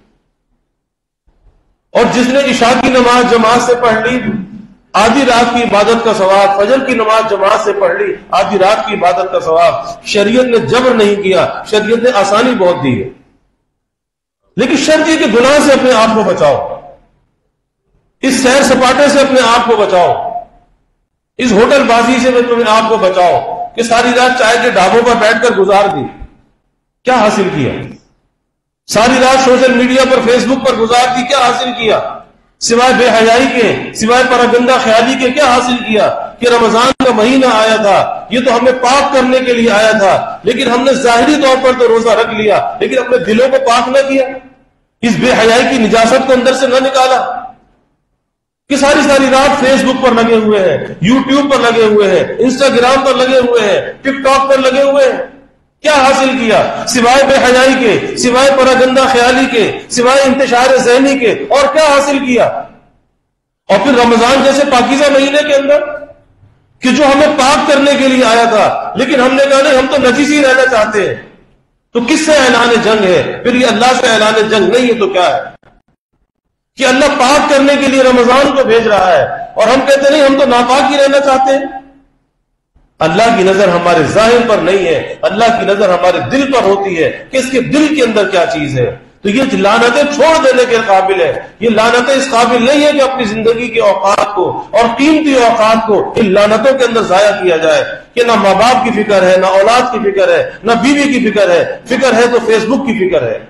اور جس نے عشاء کی نماز جماعت سے پڑھ لی آدھی رات کی عبادت کا ثواب، فجر کی نماز جماعت سے پڑھ لی آدھی رات کی عبادت کا ثواب۔ شریعت نے جبر نہیں کیا، شریعت نے آسانی بہت دی ہے، لیکن شرط یہ کہ گناہ سے اپنے آپ کو بچاؤ، اس سیر سپاٹے سے اپنے آپ کو بچاؤ، اس ہوٹل بازی سے اپنے آپ کو بچاؤ کہ ساری رات چائے کے ڈھابوں پر بیٹھ کر گزار دی، کیا حاصل کیا؟ ساری رات سوشل میڈیا پر فیس بک پر گزار دی، کیا حاصل کیا؟ سوائے بے حیائی کے، سوائے پراگندہ خیالی کے کیا حاصل کیا؟ کہ رمضان کا مہینہ آیا تھا، یہ تو ہمیں پاک کرنے کے لیے آیا تھا، لیکن ہم نے ظاہری طور پر تو روزہ رکھ لیا، لیکن اپنے دلوں کو پاک نہ کیا، اس بے حیائی کی نجاست کو اندر سے نہ نکالا، کہ ساری ساری رات فیس بک پر لگے ہوئے ہیں، یوٹیوب پر لگے ہوئے ہیں، انسٹاگرام پر لگے ہوئے ہیں، ٹک ٹاک پر لگے ہوئے ہیں، کیا حاصل کیا؟ سوائے بے حیائی کے، سوائے پراگندہ خیالی کے، سوائے انتشار ذہنی کے اور کیا حاصل کیا؟ اور پھر رمضان جیسے پاکیزہ مہینے کے اندر کہ جو ہمیں پاک کرنے کے لیے آیا تھا، لیکن ہم نے کہا نہیں، ہم تو نجیس ہی رہنا چاہتے ہیں، تو کس سے اعلان جنگ ہے؟ پھر یہ اللہ سے اعلان جنگ نہیں ہے تو کیا ہے؟ کہ اللہ پاک کرنے کے لیے رمضان کو بھیج رہا ہے اور ہم کہتے نہیں، ہم تو ناپاک ہی رہنا چاہتے ہیں۔ اللہ کی نظر ہمارے ظاہر پر نہیں ہے، اللہ کی نظر ہمارے دل پر ہوتی ہے کہ اس کے دل کے اندر کیا چیز ہے۔ تو یہ لعنتیں چھوڑ دینے کے قابل ہے، یہ لعنتیں اس قابل نہیں ہے کہ اپنی زندگی کے اوقات کو اور قیمتی اوقات کو ان لعنتوں کے اندر ضائع کیا جائے، کہ نہ ماں باپ کی فکر ہے، نہ اولاد کی فکر ہے، نہ بیوی کی فکر ہے، فکر ہے تو فیس بک کی فکر ہے،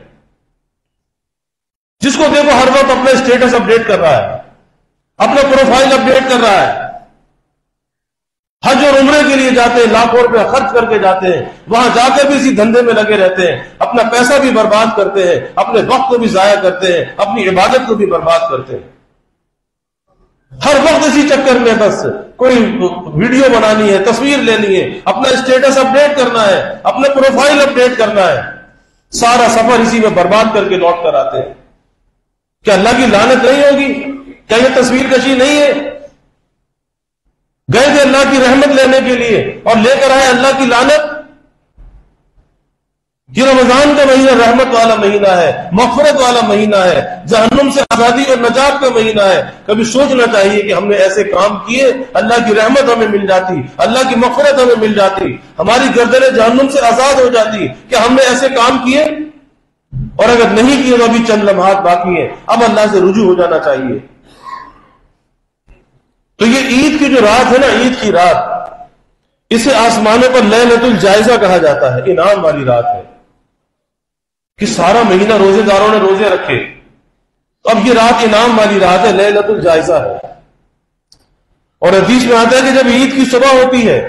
جس کو دیکھو ہر وقت اپنا اسٹیٹس اپڈیٹ کر رہا ہے، اپنا پروفائل اپڈیٹ کر رہا ہے، حج اور عمرے کے لیے جاتے ہیں، لاکھوں روپے خرچ کر کے جاتے ہیں، وہاں جا کر بھی اسی دھندے میں لگے رہتے ہیں، اپنا پیسہ بھی برباد کرتے ہیں، اپنے وقت کو بھی ضائع کرتے ہیں، اپنی عبادت کو بھی برباد کرتے ہیں، ہر وقت اسی چکر میں بس کوئی ویڈیو بنانی ہے، تصویر لینی ہے، اپنا اسٹیٹس اپڈیٹ کرنا ہے، اپنا پروفائل اپڈیٹ کرنا ہے، سارا سفر اسی میں برباد کر کے لوٹ کر آتے ہیں۔ کیا اللہ کی لعنت نہیں ہوگی؟ کیا یہ تصویر کشی نہیں ہے؟ گئے تھے اللہ کی رحمت لینے کے لیے اور لے کر آئے اللہ کی لعنت۔ یہ رمضان کا مہینہ رحمت والا مہینہ ہے، مغفرت والا مہینہ ہے، جہنم سے آزادی اور نجات کا مہینہ ہے۔ کبھی سوچنا چاہیے کہ ہم نے ایسے کام کیے، اللہ کی رحمت ہمیں مل جاتی، اللہ کی مغفرت ہمیں مل جاتی، ہماری گردنیں جہنم سے آزاد ہو جاتی کہ ہم نے ایسے کام کیے، اور اگر نہیں کیے تو ابھی چند لمحات باقی ہیں، اب اللہ سے رجوع ہو جانا چاہیے۔ تو یہ عید کی جو رات ہے نا، عید کی رات، اسے آسمانوں پر لیلۃ الجائزہ کہا جاتا ہے، انعام والی رات ہے، کہ سارا مہینہ روزے داروں نے روزے رکھے، تو اب یہ رات انعام والی رات ہے، لیلۃ الجائزہ ہے۔ اور حدیث میں آتا ہے کہ جب عید کی صبح ہوتی ہے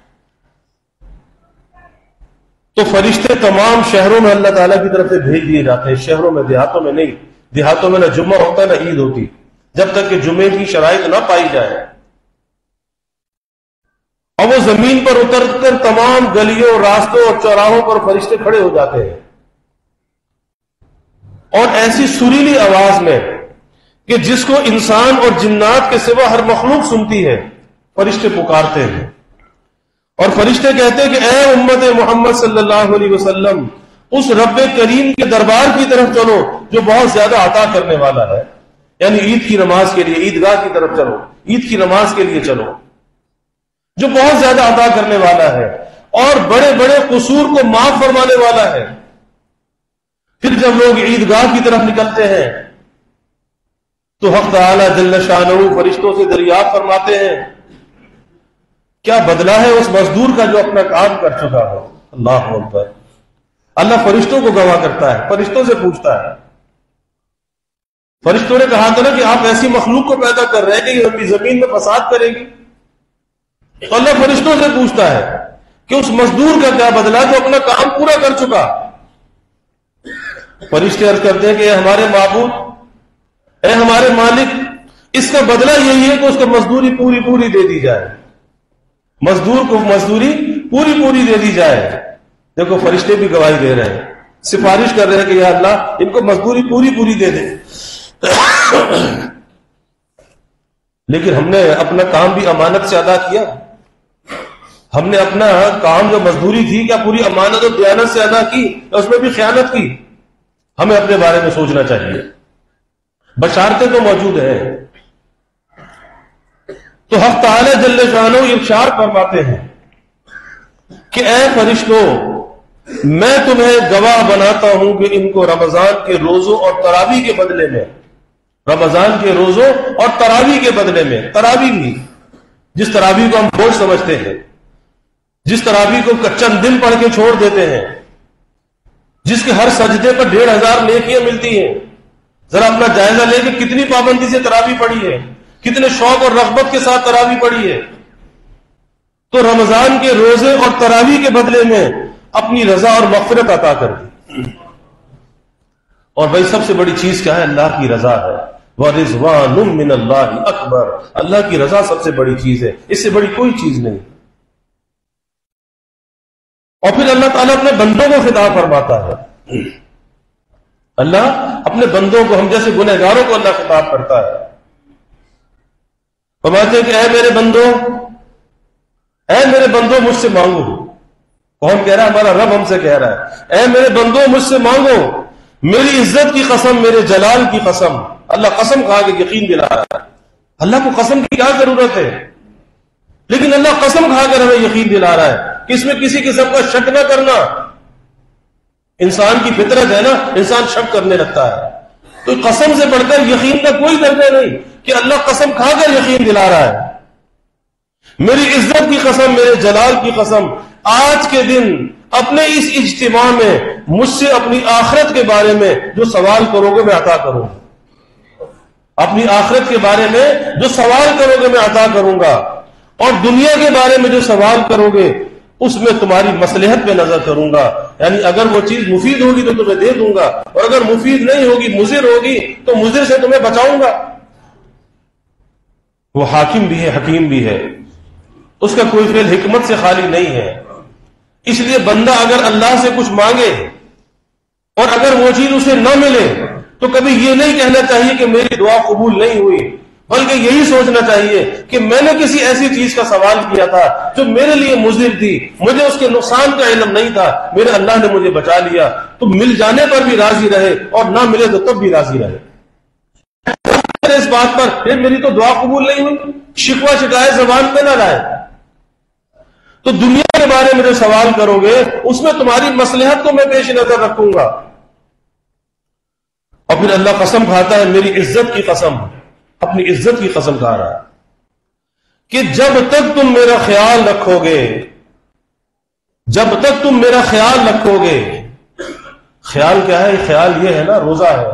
تو فرشتے تمام شہروں میں اللہ تعالیٰ کی طرف سے بھیج دیے جاتے ہیں، شہروں میں، دیہاتوں میں نہیں، دیہاتوں میں نہ جمعہ ہوتا نہ عید ہوتی، جب تک کہ جمعے کی شرائط نہ پائی جائے، اور وہ زمین پر اتر کر تمام گلیوں، راستوں اور چوراہوں پر فرشتے کھڑے ہو جاتے ہیں، اور ایسی سریلی آواز میں کہ جس کو انسان اور جنات کے سوا ہر مخلوق سنتی ہے، فرشتے پکارتے ہیں، اور فرشتے کہتے ہیں کہ اے امت محمد صلی اللہ علیہ وسلم، اس رب کریم کے دربار کی طرف چلو جو بہت زیادہ عطا کرنے والا ہے، یعنی عید کی نماز کے لیے عیدگاہ کی طرف چلو، عید کی نماز کے لیے چلو، جو بہت زیادہ عطا کرنے والا ہے اور بڑے بڑے قصور کو معاف فرمانے والا ہے۔ پھر جب لوگ عیدگاہ کی طرف نکلتے ہیں تو حق تعالی جل شانہ فرشتوں سے دریافت فرماتے ہیں کیا بدلہ ہے اس مزدور کا جو اپنا کام کر چکا ہو۔ اللہ اکبر، اللہ فرشتوں کو گواہ کرتا ہے، فرشتوں سے پوچھتا ہے۔ فرشتوں نے کہا تھا نا کہ آپ ایسی مخلوق کو پیدا کر رہے ہیں کہ یہ زمین میں فساد کرے گی، تو اللہ فرشتوں سے پوچھتا ہے کہ اس مزدور کا کیا بدلہ جو اپنا کام پورا کر چکا۔ فرشتے عرض کرتے ہیں کہ اے ہمارے معبود، اے ہمارے مالک، اس کا بدلہ یہی ہے کہ اس کو مزدوری پوری پوری دے دی جائے، مزدور کو مزدوری پوری پوری دے دی جائے۔ دیکھو فرشتے بھی گواہی دے رہے ہیں، سفارش کر رہے ہیں کہ یا اللہ ان کو مزدوری پوری پوری دے دے۔ لیکن ہم نے اپنا کام بھی امانت سے ادا کیا، ہم نے اپنا کام جو مزدوری تھی کیا پوری امانت اور دیانت سے ادا کی، اس میں بھی خیانت کی؟ ہمیں اپنے بارے میں سوچنا چاہیے۔ بشارتیں تو موجود ہیں۔ تو حق تعالی جل شانہ ارشاد فرماتے ہیں کہ اے فرشتوں، میں تمہیں گواہ بناتا ہوں کہ ان کو رمضان کے روزوں اور تراویح کے بدلے میں، رمضان کے روزوں اور تراویح کے بدلے میں، تراویح بھی جس تراویح کو ہم بوجھ سمجھتے ہیں، جس تراویح کو چند دن پڑھ کے چھوڑ دیتے ہیں، جس کے ہر سجدے پر ڈیڑھ ہزار نیکیاں ملتی ہیں، ذرا اپنا جائزہ لے کہ کتنی پابندی سے تراویح پڑھی ہے، کتنے شوق اور رغبت کے ساتھ تراویح پڑھی ہے۔ تو رمضان کے روزے اور تراویح کے بدلے میں اپنی رضا اور مغفرت عطا کر دی۔ اور بھائی سب سے بڑی چیز کیا ہے؟ اللہ کی رضا ہے۔ وَرِضْوَانٌ مِّنَ اللَّهِ اکبر، اللہ کی رضا سب سے بڑی چیز ہے، اس سے بڑی کوئی چیز نہیں۔ اور پھر اللہ تعالیٰ اپنے بندوں کو خطاب فرماتا ہے، اللہ اپنے بندوں کو، ہم جیسے گنہگاروں کو اللہ خطاب کرتا ہے، فرماتے ہیں کہ اے میرے بندوں، اے میرے بندوں مجھ سے مانگو۔ کون کہہ رہا ہے؟ ہمارا رب ہم سے کہہ رہا ہے، اے میرے بندوں مجھ سے مانگو، میری عزت کی قسم، میرے جلال کی قسم۔ اللہ قسم کھا کے یقین دلا رہا ہے۔ اللہ کو قسم کی کیا ضرورت ہے؟ لیکن اللہ قسم کھا کر ہمیں یقین دلا رہا ہے کہ اس میں کسی قسم کا شک نہ کرنا۔ انسان کی فطرت ہے نا، انسان شک کرنے لگتا ہے، تو قسم سے بڑھ کر یقین کا کوئی درجہ نہیں کہ اللہ قسم کھا کر یقین دلا رہا ہے۔ میری عزت کی قسم، میرے جلال کی قسم، آج کے دن اپنے اس اجتماع میں مجھ سے اپنی آخرت کے بارے میں جو سوال کرو گے میں عطا کروں گا، اپنی آخرت کے بارے میں جو سوال کرو گے میں عطا کروں گا، اور دنیا کے بارے میں جو سوال کرو گے اس میں تمہاری مصلحت پہ نظر کروں گا، یعنی اگر وہ چیز مفید ہوگی تو تمہیں دے دوں گا، اور اگر مفید نہیں ہوگی، مضر ہوگی، تو مضر سے تمہیں بچاؤں گا۔ وہ حاکم بھی ہے، حکیم بھی ہے، اس کا کوئی فعل حکمت سے خالی نہیں ہے۔ اس لیے بندہ اگر اللہ سے کچھ مانگے اور اگر وہ چیز اسے نہ ملے تو کبھی یہ نہیں کہنا چاہیے کہ میری دعا قبول نہیں ہوئی، بلکہ یہی سوچنا چاہیے کہ میں نے کسی ایسی چیز کا سوال کیا تھا جو میرے لیے مضر تھی، مجھے اس کے نقصان کا علم نہیں تھا، میرے اللہ نے مجھے بچا لیا، تو مل جانے پر بھی راضی رہے اور نہ ملے تو تب بھی راضی رہے۔ اس بات پر پھر میری تو دعا قبول نہیں ہوئی، شکوہ شکایت زبان پہ نہ لائے۔ تو دنیا کے بارے میں جو سوال کرو گے اس میں تمہاری مصلحت کو میں پیش نظر رکھوں گا۔ اور پھر اللہ قسم کھاتا ہے، میری عزت کی قسم، اپنی عزت کی قسم کھا رہا ہے کہ جب تک تم میرا خیال رکھو گے، جب تک تم میرا خیال رکھو گے۔ خیال کیا ہے؟ خیال یہ ہے نا، روزہ ہے،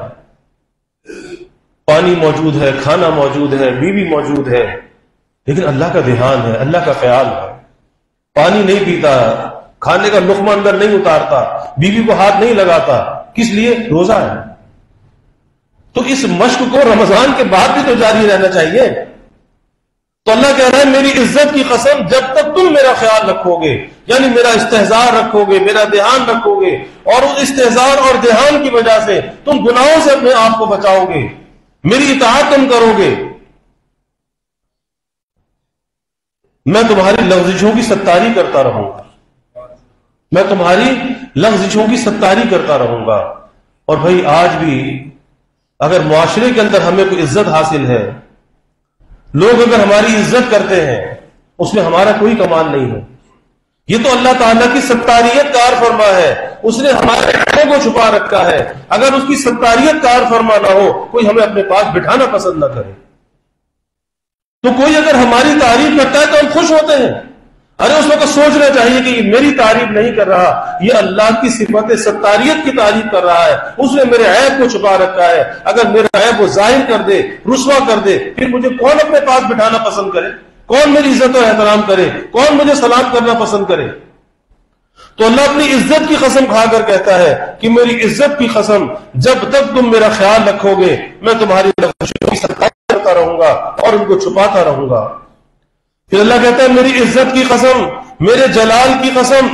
پانی موجود ہے، کھانا موجود ہے، بیوی موجود ہے، لیکن اللہ کا دھیان ہے، اللہ کا خیال ہے۔ پانی نہیں پیتا، کھانے کا لقمہ اندر نہیں اتارتا، بیوی کو ہاتھ نہیں لگاتا، کس لیے؟ روزہ ہے۔ تو اس مشق کو رمضان کے بعد بھی تو جاری رہنا چاہیے۔ تو اللہ کہہ رہا ہے میری عزت کی قسم، جب تک تم میرا خیال رکھو گے، یعنی میرا استحضار رکھو گے، میرا دھیان رکھو گے، اور اس استحضار اور دھیان کی وجہ سے تم گناہوں سے اپنے آپ کو بچاؤ گے، میری اطاعت تم کرو گے، میں تمہاری لغزشوں کی ستاری کرتا رہوں گا، میں تمہاری لغزشوں کی ستاری کرتا رہوں گا۔ اور بھائی آج بھی اگر معاشرے کے اندر ہمیں کوئی عزت حاصل ہے، لوگ اگر ہماری عزت کرتے ہیں، اس میں ہمارا کوئی کمال نہیں ہے۔ یہ تو اللہ تعالیٰ کی ستاریت کار فرما ہے، اس نے ہمارے عیبوں کو چھپا رکھا ہے۔ اگر اس کی ستاریت کار فرما نہ ہو، کوئی ہمیں اپنے پاس بٹھانا پسند نہ کرے، تو کوئی اگر ہماری تعریف کرتا ہے تو ہم خوش ہوتے ہیں۔ ارے اس وقت سوچنا چاہیے کہ یہ میری تعریف نہیں کر رہا، یہ اللہ کی صفت ستاریت کی تعریف کر رہا ہے، اس نے میرے عیب کو چھپا رکھا ہے۔ اگر میرا عیب وہ ظاہر کر دے، رسوا کر دے، پھر مجھے کون اپنے پاس بٹھانا پسند کرے؟ کون میری عزت و احترام کرے؟ کون مجھے سلام کرنا پسند کرے؟ تو اللہ اپنی عزت کی قسم کھا کر کہتا ہے کہ میری عزت کی قسم، جب تک تم میرا خیال رکھو گے میں تمہاری لغزشوں کی ستائی کرتا رہوں گا اور ان کو چھپاتا رہوں گا۔ پھر اللہ کہتا ہے میری عزت کی قسم، میرے جلال کی قسم،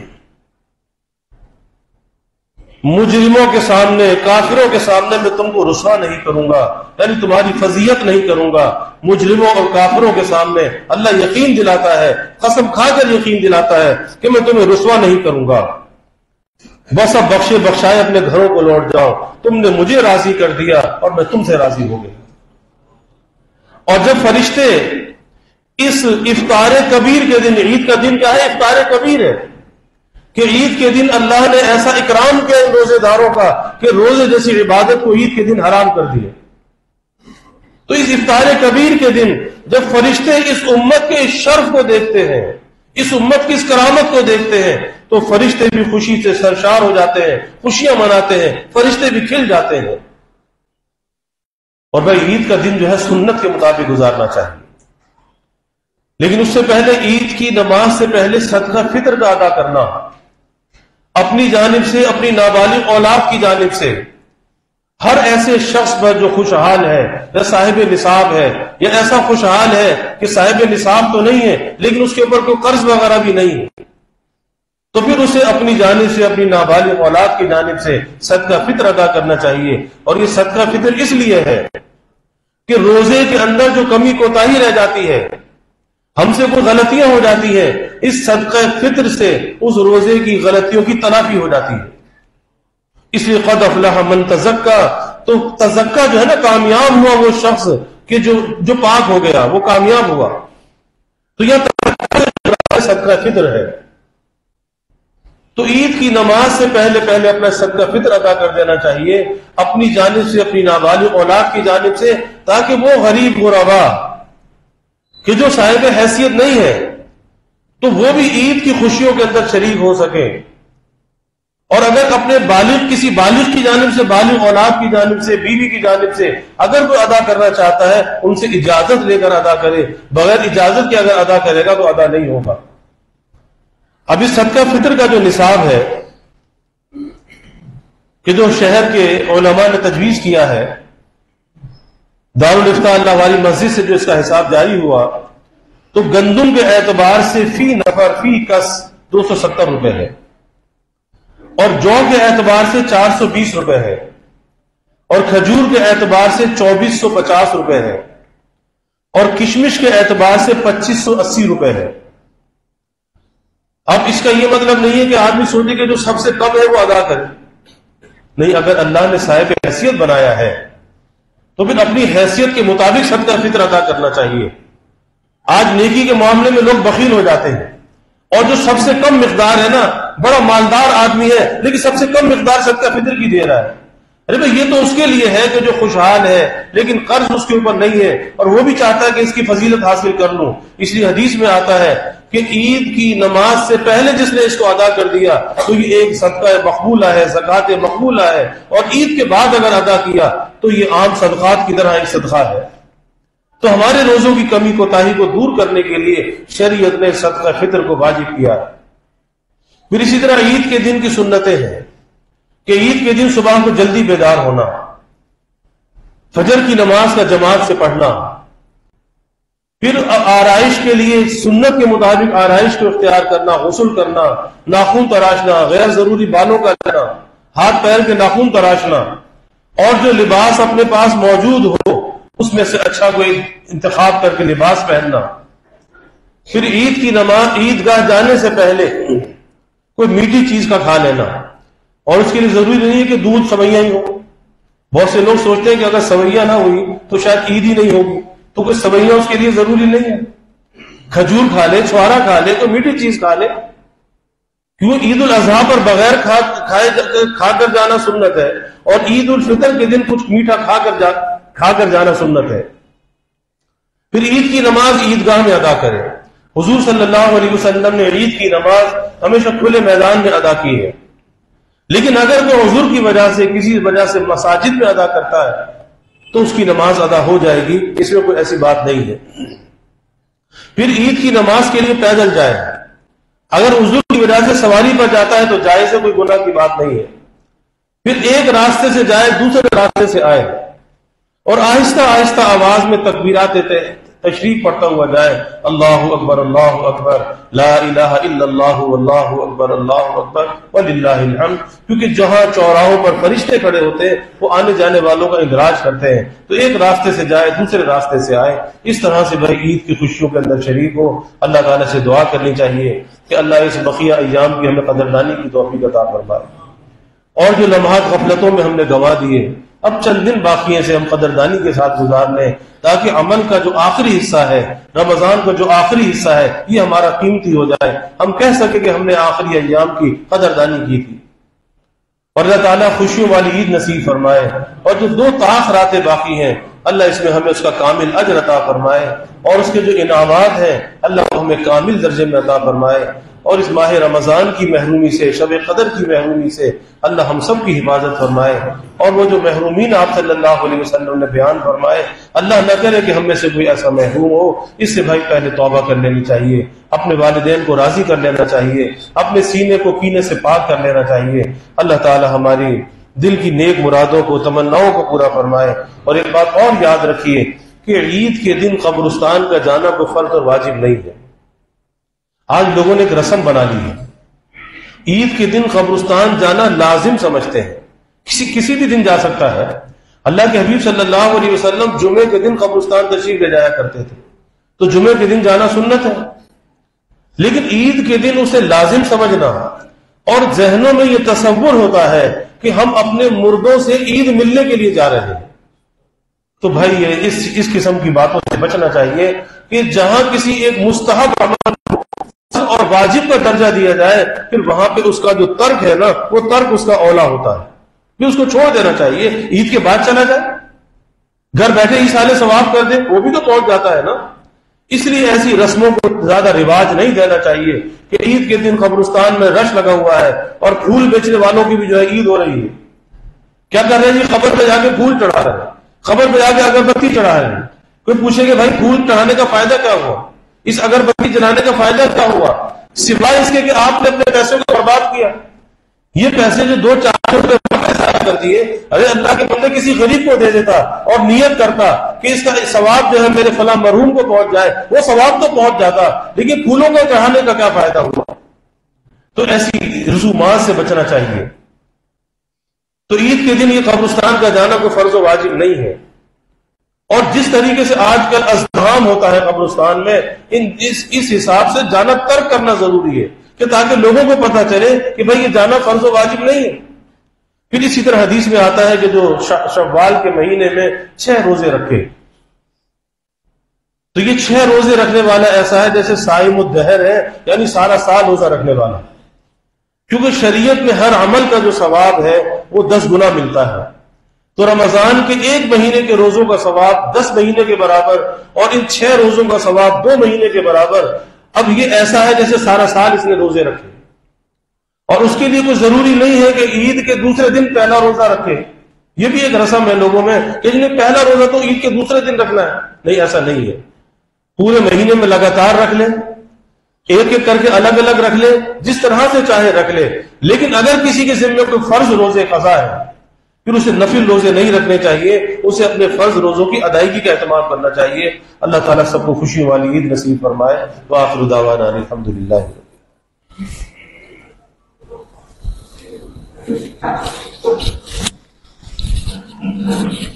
مجرموں کے سامنے، کافروں کے سامنے میں تم کو رسوا نہیں کروں گا، یعنی تمہاری فضیحت نہیں کروں گا۔ مجرموں اور کافروں کے سامنے اللہ یقین دلاتا ہے، قسم کھا کر یقین دلاتا ہے کہ میں تمہیں رسوا نہیں کروں گا۔ بس اب بخشے بخشائے اپنے گھروں کو لوٹ جاؤ، تم نے مجھے راضی کر دیا اور میں تم سے راضی ہو گیا۔ اور جب فرشتے اس افطار کبیر کے دن، عید کا دن کیا ہے؟ افطار کبیر ہے کہ عید کے دن اللہ نے ایسا اکرام کیا ان روزے داروں کا کہ روزے جیسی عبادت کو عید کے دن حرام کر دیے۔ تو اس افطار کبیر کے دن جب فرشتے اس امت کے اس شرف کو دیکھتے ہیں، اس امت کی اس کرامت کو دیکھتے ہیں، تو فرشتے بھی خوشی سے سرشار ہو جاتے ہیں، خوشیاں مناتے ہیں، فرشتے بھی کھل جاتے ہیں۔ اور بھائی عید کا دن جو ہے سنت کے مطابق گزارنا چاہیے، لیکن اس سے پہلے عید کی نماز سے پہلے صدقہ فطر کا ادا کرنا، اپنی جانب سے، اپنی نابالغ اولاد کی جانب سے، ہر ایسے شخص پر جو خوشحال ہے یا صاحب نصاب ہے، یا ایسا خوشحال ہے کہ صاحب نصاب تو نہیں ہے لیکن اس کے اوپر کوئی قرض وغیرہ بھی نہیں ہے، تو پھر اسے اپنی جانب سے، اپنی نابالغ اولاد کی جانب سے صدقہ فطر ادا کرنا چاہیے۔ اور یہ صدقہ فطر اس لیے ہے کہ روزے کے اندر جو کمی کوتاہی رہ جاتی ہے، ہم سے کوئی غلطیاں ہو جاتی ہیں، اس صدقہ فطر سے اس روزے کی غلطیوں کی تلافی ہو جاتی ہے۔ اس لیے قد افلح من تزکا، تو تزکا جو ہے نا، کامیاب ہوا وہ شخص کہ جو جو پاک ہو گیا، وہ کامیاب ہوا۔ تو یہ صدقہ فطر ہے۔ تو عید کی نماز سے پہلے پہلے اپنا صدقہ فطر ادا کر دینا چاہیے، اپنی جانب سے، اپنی نابالغ اولاد کی جانب سے، تاکہ وہ غریب غربا کہ جو صاحب حیثیت نہیں ہے تو وہ بھی عید کی خوشیوں کے اندر شریک ہو سکے۔ اور اگر اپنے بالغ، کسی بالغ کی جانب سے، بالغ اولاد کی جانب سے، بیوی کی جانب سے اگر کوئی ادا کرنا چاہتا ہے، ان سے اجازت لے کر ادا کرے، بغیر اجازت کے اگر ادا کرے گا تو ادا نہیں ہوگا۔ اب اس صدقہ فطر کا جو نصاب ہے کہ جو شہر کے علماء نے تجویز کیا ہے، دارالافتاء اللہ والی مسجد سے جو اس کا حساب جاری ہوا، تو گندم کے اعتبار سے فی نفر فی کس دو سو ستر روپے ہے، اور جو کے اعتبار سے چار سو بیس روپے ہے، اور کھجور کے اعتبار سے چوبیس سو پچاس روپے ہے، اور کشمش کے اعتبار سے پچیس سو اسی روپے ہے۔ اب اس کا یہ مطلب نہیں ہے کہ آدمی سوچے کہ جو سب سے کم ہے وہ ادا کرے، نہیں، اگر اللہ نے صاحب حیثیت بنایا ہے تو پھر اپنی حیثیت کے مطابق صدقہ فطر ادا کرنا چاہیے۔ آج نیکی کے معاملے میں لوگ بخیل ہو جاتے ہیں، اور جو سب سے کم مقدار ہے نا، بڑا مالدار آدمی ہے لیکن سب سے کم مقدار صدقہ فطر کی دے رہا ہے۔ ارے بھائی یہ تو اس کے لیے ہے کہ جو خوشحال ہے لیکن قرض اس کے اوپر نہیں ہے، اور وہ بھی چاہتا ہے کہ اس کی فضیلت حاصل کر لوں۔ اس لیے حدیث میں آتا ہے کہ عید کی نماز سے پہلے جس نے اس کو ادا کر دیا تو یہ ایک صدقہ مقبولہ ہے، زکوٰۃ مقبولہ ہے، اور عید کے بعد اگر ادا کیا تو یہ عام صدقات کی طرح ایک صدقہ ہے۔ تو ہمارے روزوں کی کمی کوتاہی کو دور کرنے کے لیے شریعت نے صدقہ فطر کو واجب کیا۔ پھر اسی طرح عید کے دن کی سنتیں ہیں کہ عید کے دن صبح کو جلدی بیدار ہونا، فجر کی نماز کا جماعت سے پڑھنا، پھر آرائش کے لیے سنت کے مطابق آرائش کو اختیار کرنا، غسل کرنا، ناخن تراشنا، غیر ضروری بالوں کا لینا، ہاتھ پیر کے ناخن تراشنا، اور جو لباس اپنے پاس موجود ہو اس میں سے اچھا کوئی انتخاب کر کے لباس پہننا، پھر عید کی نماز عید گاہ جانے سے پہلے کوئی میٹھی چیز کا کھا لینا، اور اس کے لیے ضروری نہیں ہے کہ دودھ سویاں ہی ہو. بہت سے لوگ سوچتے ہیں کہ اگر سویاں نہ ہوئی تو شاید عید ہی نہیں ہوگی، تو کوئی سویاں اس کے لیے ضروری نہیں ہے. کھجور کھا لے، چھوارا کھا لے، تو میٹھی چیز کھا لے. کیوں؟ عید الاضحیٰ پر بغیر کھا کھائے کھا کر جانا سنت ہے، اور عید الفطر کے دن کچھ میٹھا کھا کر جا کھا کر جانا سنت ہے. پھر عید کی نماز عیدگاہ میں ادا کرے. حضور صلی اللہ علیہ وسلم نے عید کی نماز ہمیشہ کھلے میدان میں ادا کی ہے، لیکن اگر کوئی عذر کی وجہ سے کسی وجہ سے مساجد میں ادا کرتا ہے تو اس کی نماز ادا ہو جائے گی، اس میں کوئی ایسی بات نہیں ہے. پھر عید کی نماز کے لیے پیدل جائے. اگر عذر کی وجہ سے سواری پر جاتا ہے تو جائز ہے، کوئی گناہ کی بات نہیں ہے. پھر ایک راستے سے جائے دوسرے راستے سے آئے، اور آہستہ آہستہ آواز میں تکبیرات دیتے تشریف پڑھتا ہوا جائے. اللہ اکبر اللہ اکبر لا الہ الا اللہ واللہ اکبر اللہ اکبر وللہ الحمد. کیونکہ جہاں چوراہوں پر فرشتے کھڑے ہوتے ہیں وہ آنے جانے والوں کا اندراج کرتے ہیں، تو ایک راستے سے جائے دوسرے راستے سے آئے. اس طرح سے بھائی عید کی خوشیوں کے اندر شریک ہو. اللہ تعالیٰ سے دعا کرنی چاہیے کہ اللہ اس بقیہ ایام کی ہمیں قدردانی کی توفیق عطا فرمائے، اور جو لمحات غفلتوں میں ہم نے گنوا دیے اب چند دن باقی ہیں سے ہم قدردانی کے ساتھ گزار لیں، تاکہ عمل کا جو آخری حصہ ہے، رمضان کا جو آخری حصہ ہے، یہ ہمارا قیمتی ہو جائے. ہم کہہ سکیں کہ ہم نے آخری ایام کی قدردانی کی تھی. اور اللہ تعالیٰ خوشیوں والی عید نصیب فرمائے. اور جو دو تاخراتیں باقی ہیں اللہ اس میں ہمیں اس کا کامل اجر عطا فرمائے، اور اس کے جو انعامات ہیں اللہ کو ہمیں کامل درجے میں عطا فرمائے. اور اس ماہ رمضان کی محرومی سے، شب قدر کی محرومی سے اللہ ہم سب کی حفاظت فرمائے. اور وہ جو محرومین آپ صلی اللہ علیہ وسلم نے بیان فرمائے، اللہ نہ کرے کہ ہم میں سے کوئی ایسا محروم ہو. اس سے بھائی پہلے توبہ کر لینی چاہیے، اپنے والدین کو راضی کر لینا چاہیے، اپنے سینے کو کینے سے پاک کر لینا چاہیے. اللہ تعالی ہماری دل کی نیک مرادوں کو، تمناؤں کو پورا فرمائے. اور ایک بات اور یاد رکھیے کہ عید کے دن قبرستان کا جانا کوئی فرض اور واجب نہیں ہے. آج لوگوں نے ایک رسم بنا لی ہے، عید کے دن قبرستان جانا لازم سمجھتے ہیں. کسی کسی بھی دن جا سکتا ہے. اللہ کے حبیب صلی اللہ علیہ وسلم جمعے کے دن قبرستان تشریف لے جایا کرتے تھے، تو جمعے کے دن جانا سنت ہے. لیکن عید کے دن اسے لازم سمجھنا اور ذہنوں میں یہ تصور ہوتا ہے کہ ہم اپنے مردوں سے عید ملنے کے لیے جا رہے ہیں، تو بھائی یہ اس اس قسم کی باتوں سے بچنا چاہیے کہ جہاں کسی ایک مستحب عمل اور واجب کا درجہ دیا جائے پھر وہاں پہ اس کا جو ترک ہے نا وہ ترک اس کا اولا ہوتا ہے، پھر اس کو چھوڑ دینا چاہیے. عید کے بعد چلا جائے، گھر بیٹھے ہی سالے ثواب کر دے، وہ بھی تو پہنچ جاتا ہے نا. اس لیے ایسی رسموں کو زیادہ رواج نہیں دینا چاہیے کہ عید کے دن قبرستان میں رش لگا ہوا ہے اور پھول بیچنے والوں کی بھی جو ہے عید ہو رہی ہے. کیا کر رہے ہیں جی؟ قبر پہ جا کے پھول چڑھا رہے ہیں، قبر پہ جا کے اگربتی چڑھا رہے ہیں. کوئی پوچھے کہ بھائی پھول چڑھانے کا فائدہ کیا ہوا، اس اگربتی جلانے کا فائدہ کیا ہوا، سوائے اس کے کہ آپ نے اپنے پیسوں کو برباد کیا. یہ پیسے جو دو چار روپے پیسہ کر دیے، ارے اللہ کے بندے کسی غریب کو دے دیتا اور نیت کرتا کہ اس کا ثواب جو ہے میرے فلاں مرحوم کو پہنچ جائے، وہ ثواب تو پہنچ جاتا، لیکن پھولوں کو چڑھانے کا کیا فائدہ ہوا. تو ایسی رسومات سے بچنا چاہیے. تو عید کے دن یہ قبرستان کا جانا کوئی فرض و واجب نہیں ہے. اور جس طریقے سے آج کل ازدحام ہوتا ہے قبرستان میں، ان اس اس حساب سے جانا ترک کرنا ضروری ہے کہ تاکہ لوگوں کو پتہ چلے کہ بھئی یہ جانا فرض و واجب نہیں ہے. پھر اسی طرح حدیث میں آتا ہے کہ جو شوال کے مہینے میں چھ روزے رکھے، تو یہ چھ روزے رکھنے والا ایسا ہے جیسے صائم الدہر ہے، یعنی سارا سال روزہ رکھنے والا. کیونکہ شریعت میں ہر عمل کا جو ثواب ہے وہ دس گنا ملتا ہے. تو رمضان کے ایک مہینے کے روزوں کا ثواب دس مہینے کے برابر، اور ان چھ روزوں کا ثواب دو مہینے کے برابر. اب یہ ایسا ہے جیسے سارا سال اس نے روزے رکھے. اور اس کے لیے کوئی ضروری نہیں ہے کہ عید کے دوسرے دن پہلا روزہ رکھے. یہ بھی ایک رسم ہے لوگوں میں کہ جنہیں پہلا روزہ تو عید کے دوسرے دن رکھنا ہے. نہیں، ایسا نہیں ہے. پورے مہینے میں لگاتار رکھ لیں، ایک ایک کر کے الگ الگ رکھ لے، جس طرح سے چاہے رکھ لے. لیکن اگر کسی کے ذمہ کوئی فرض روزے قضا ہے پھر اسے نفل روزے نہیں رکھنے چاہیے، اسے اپنے فرض روزوں کی ادائیگی کا اہتمام کرنا چاہیے. اللہ تعالیٰ سب کو خوشی والی عید نصیب فرمائے. وآخر دعوانا الحمدللہ. Thank you.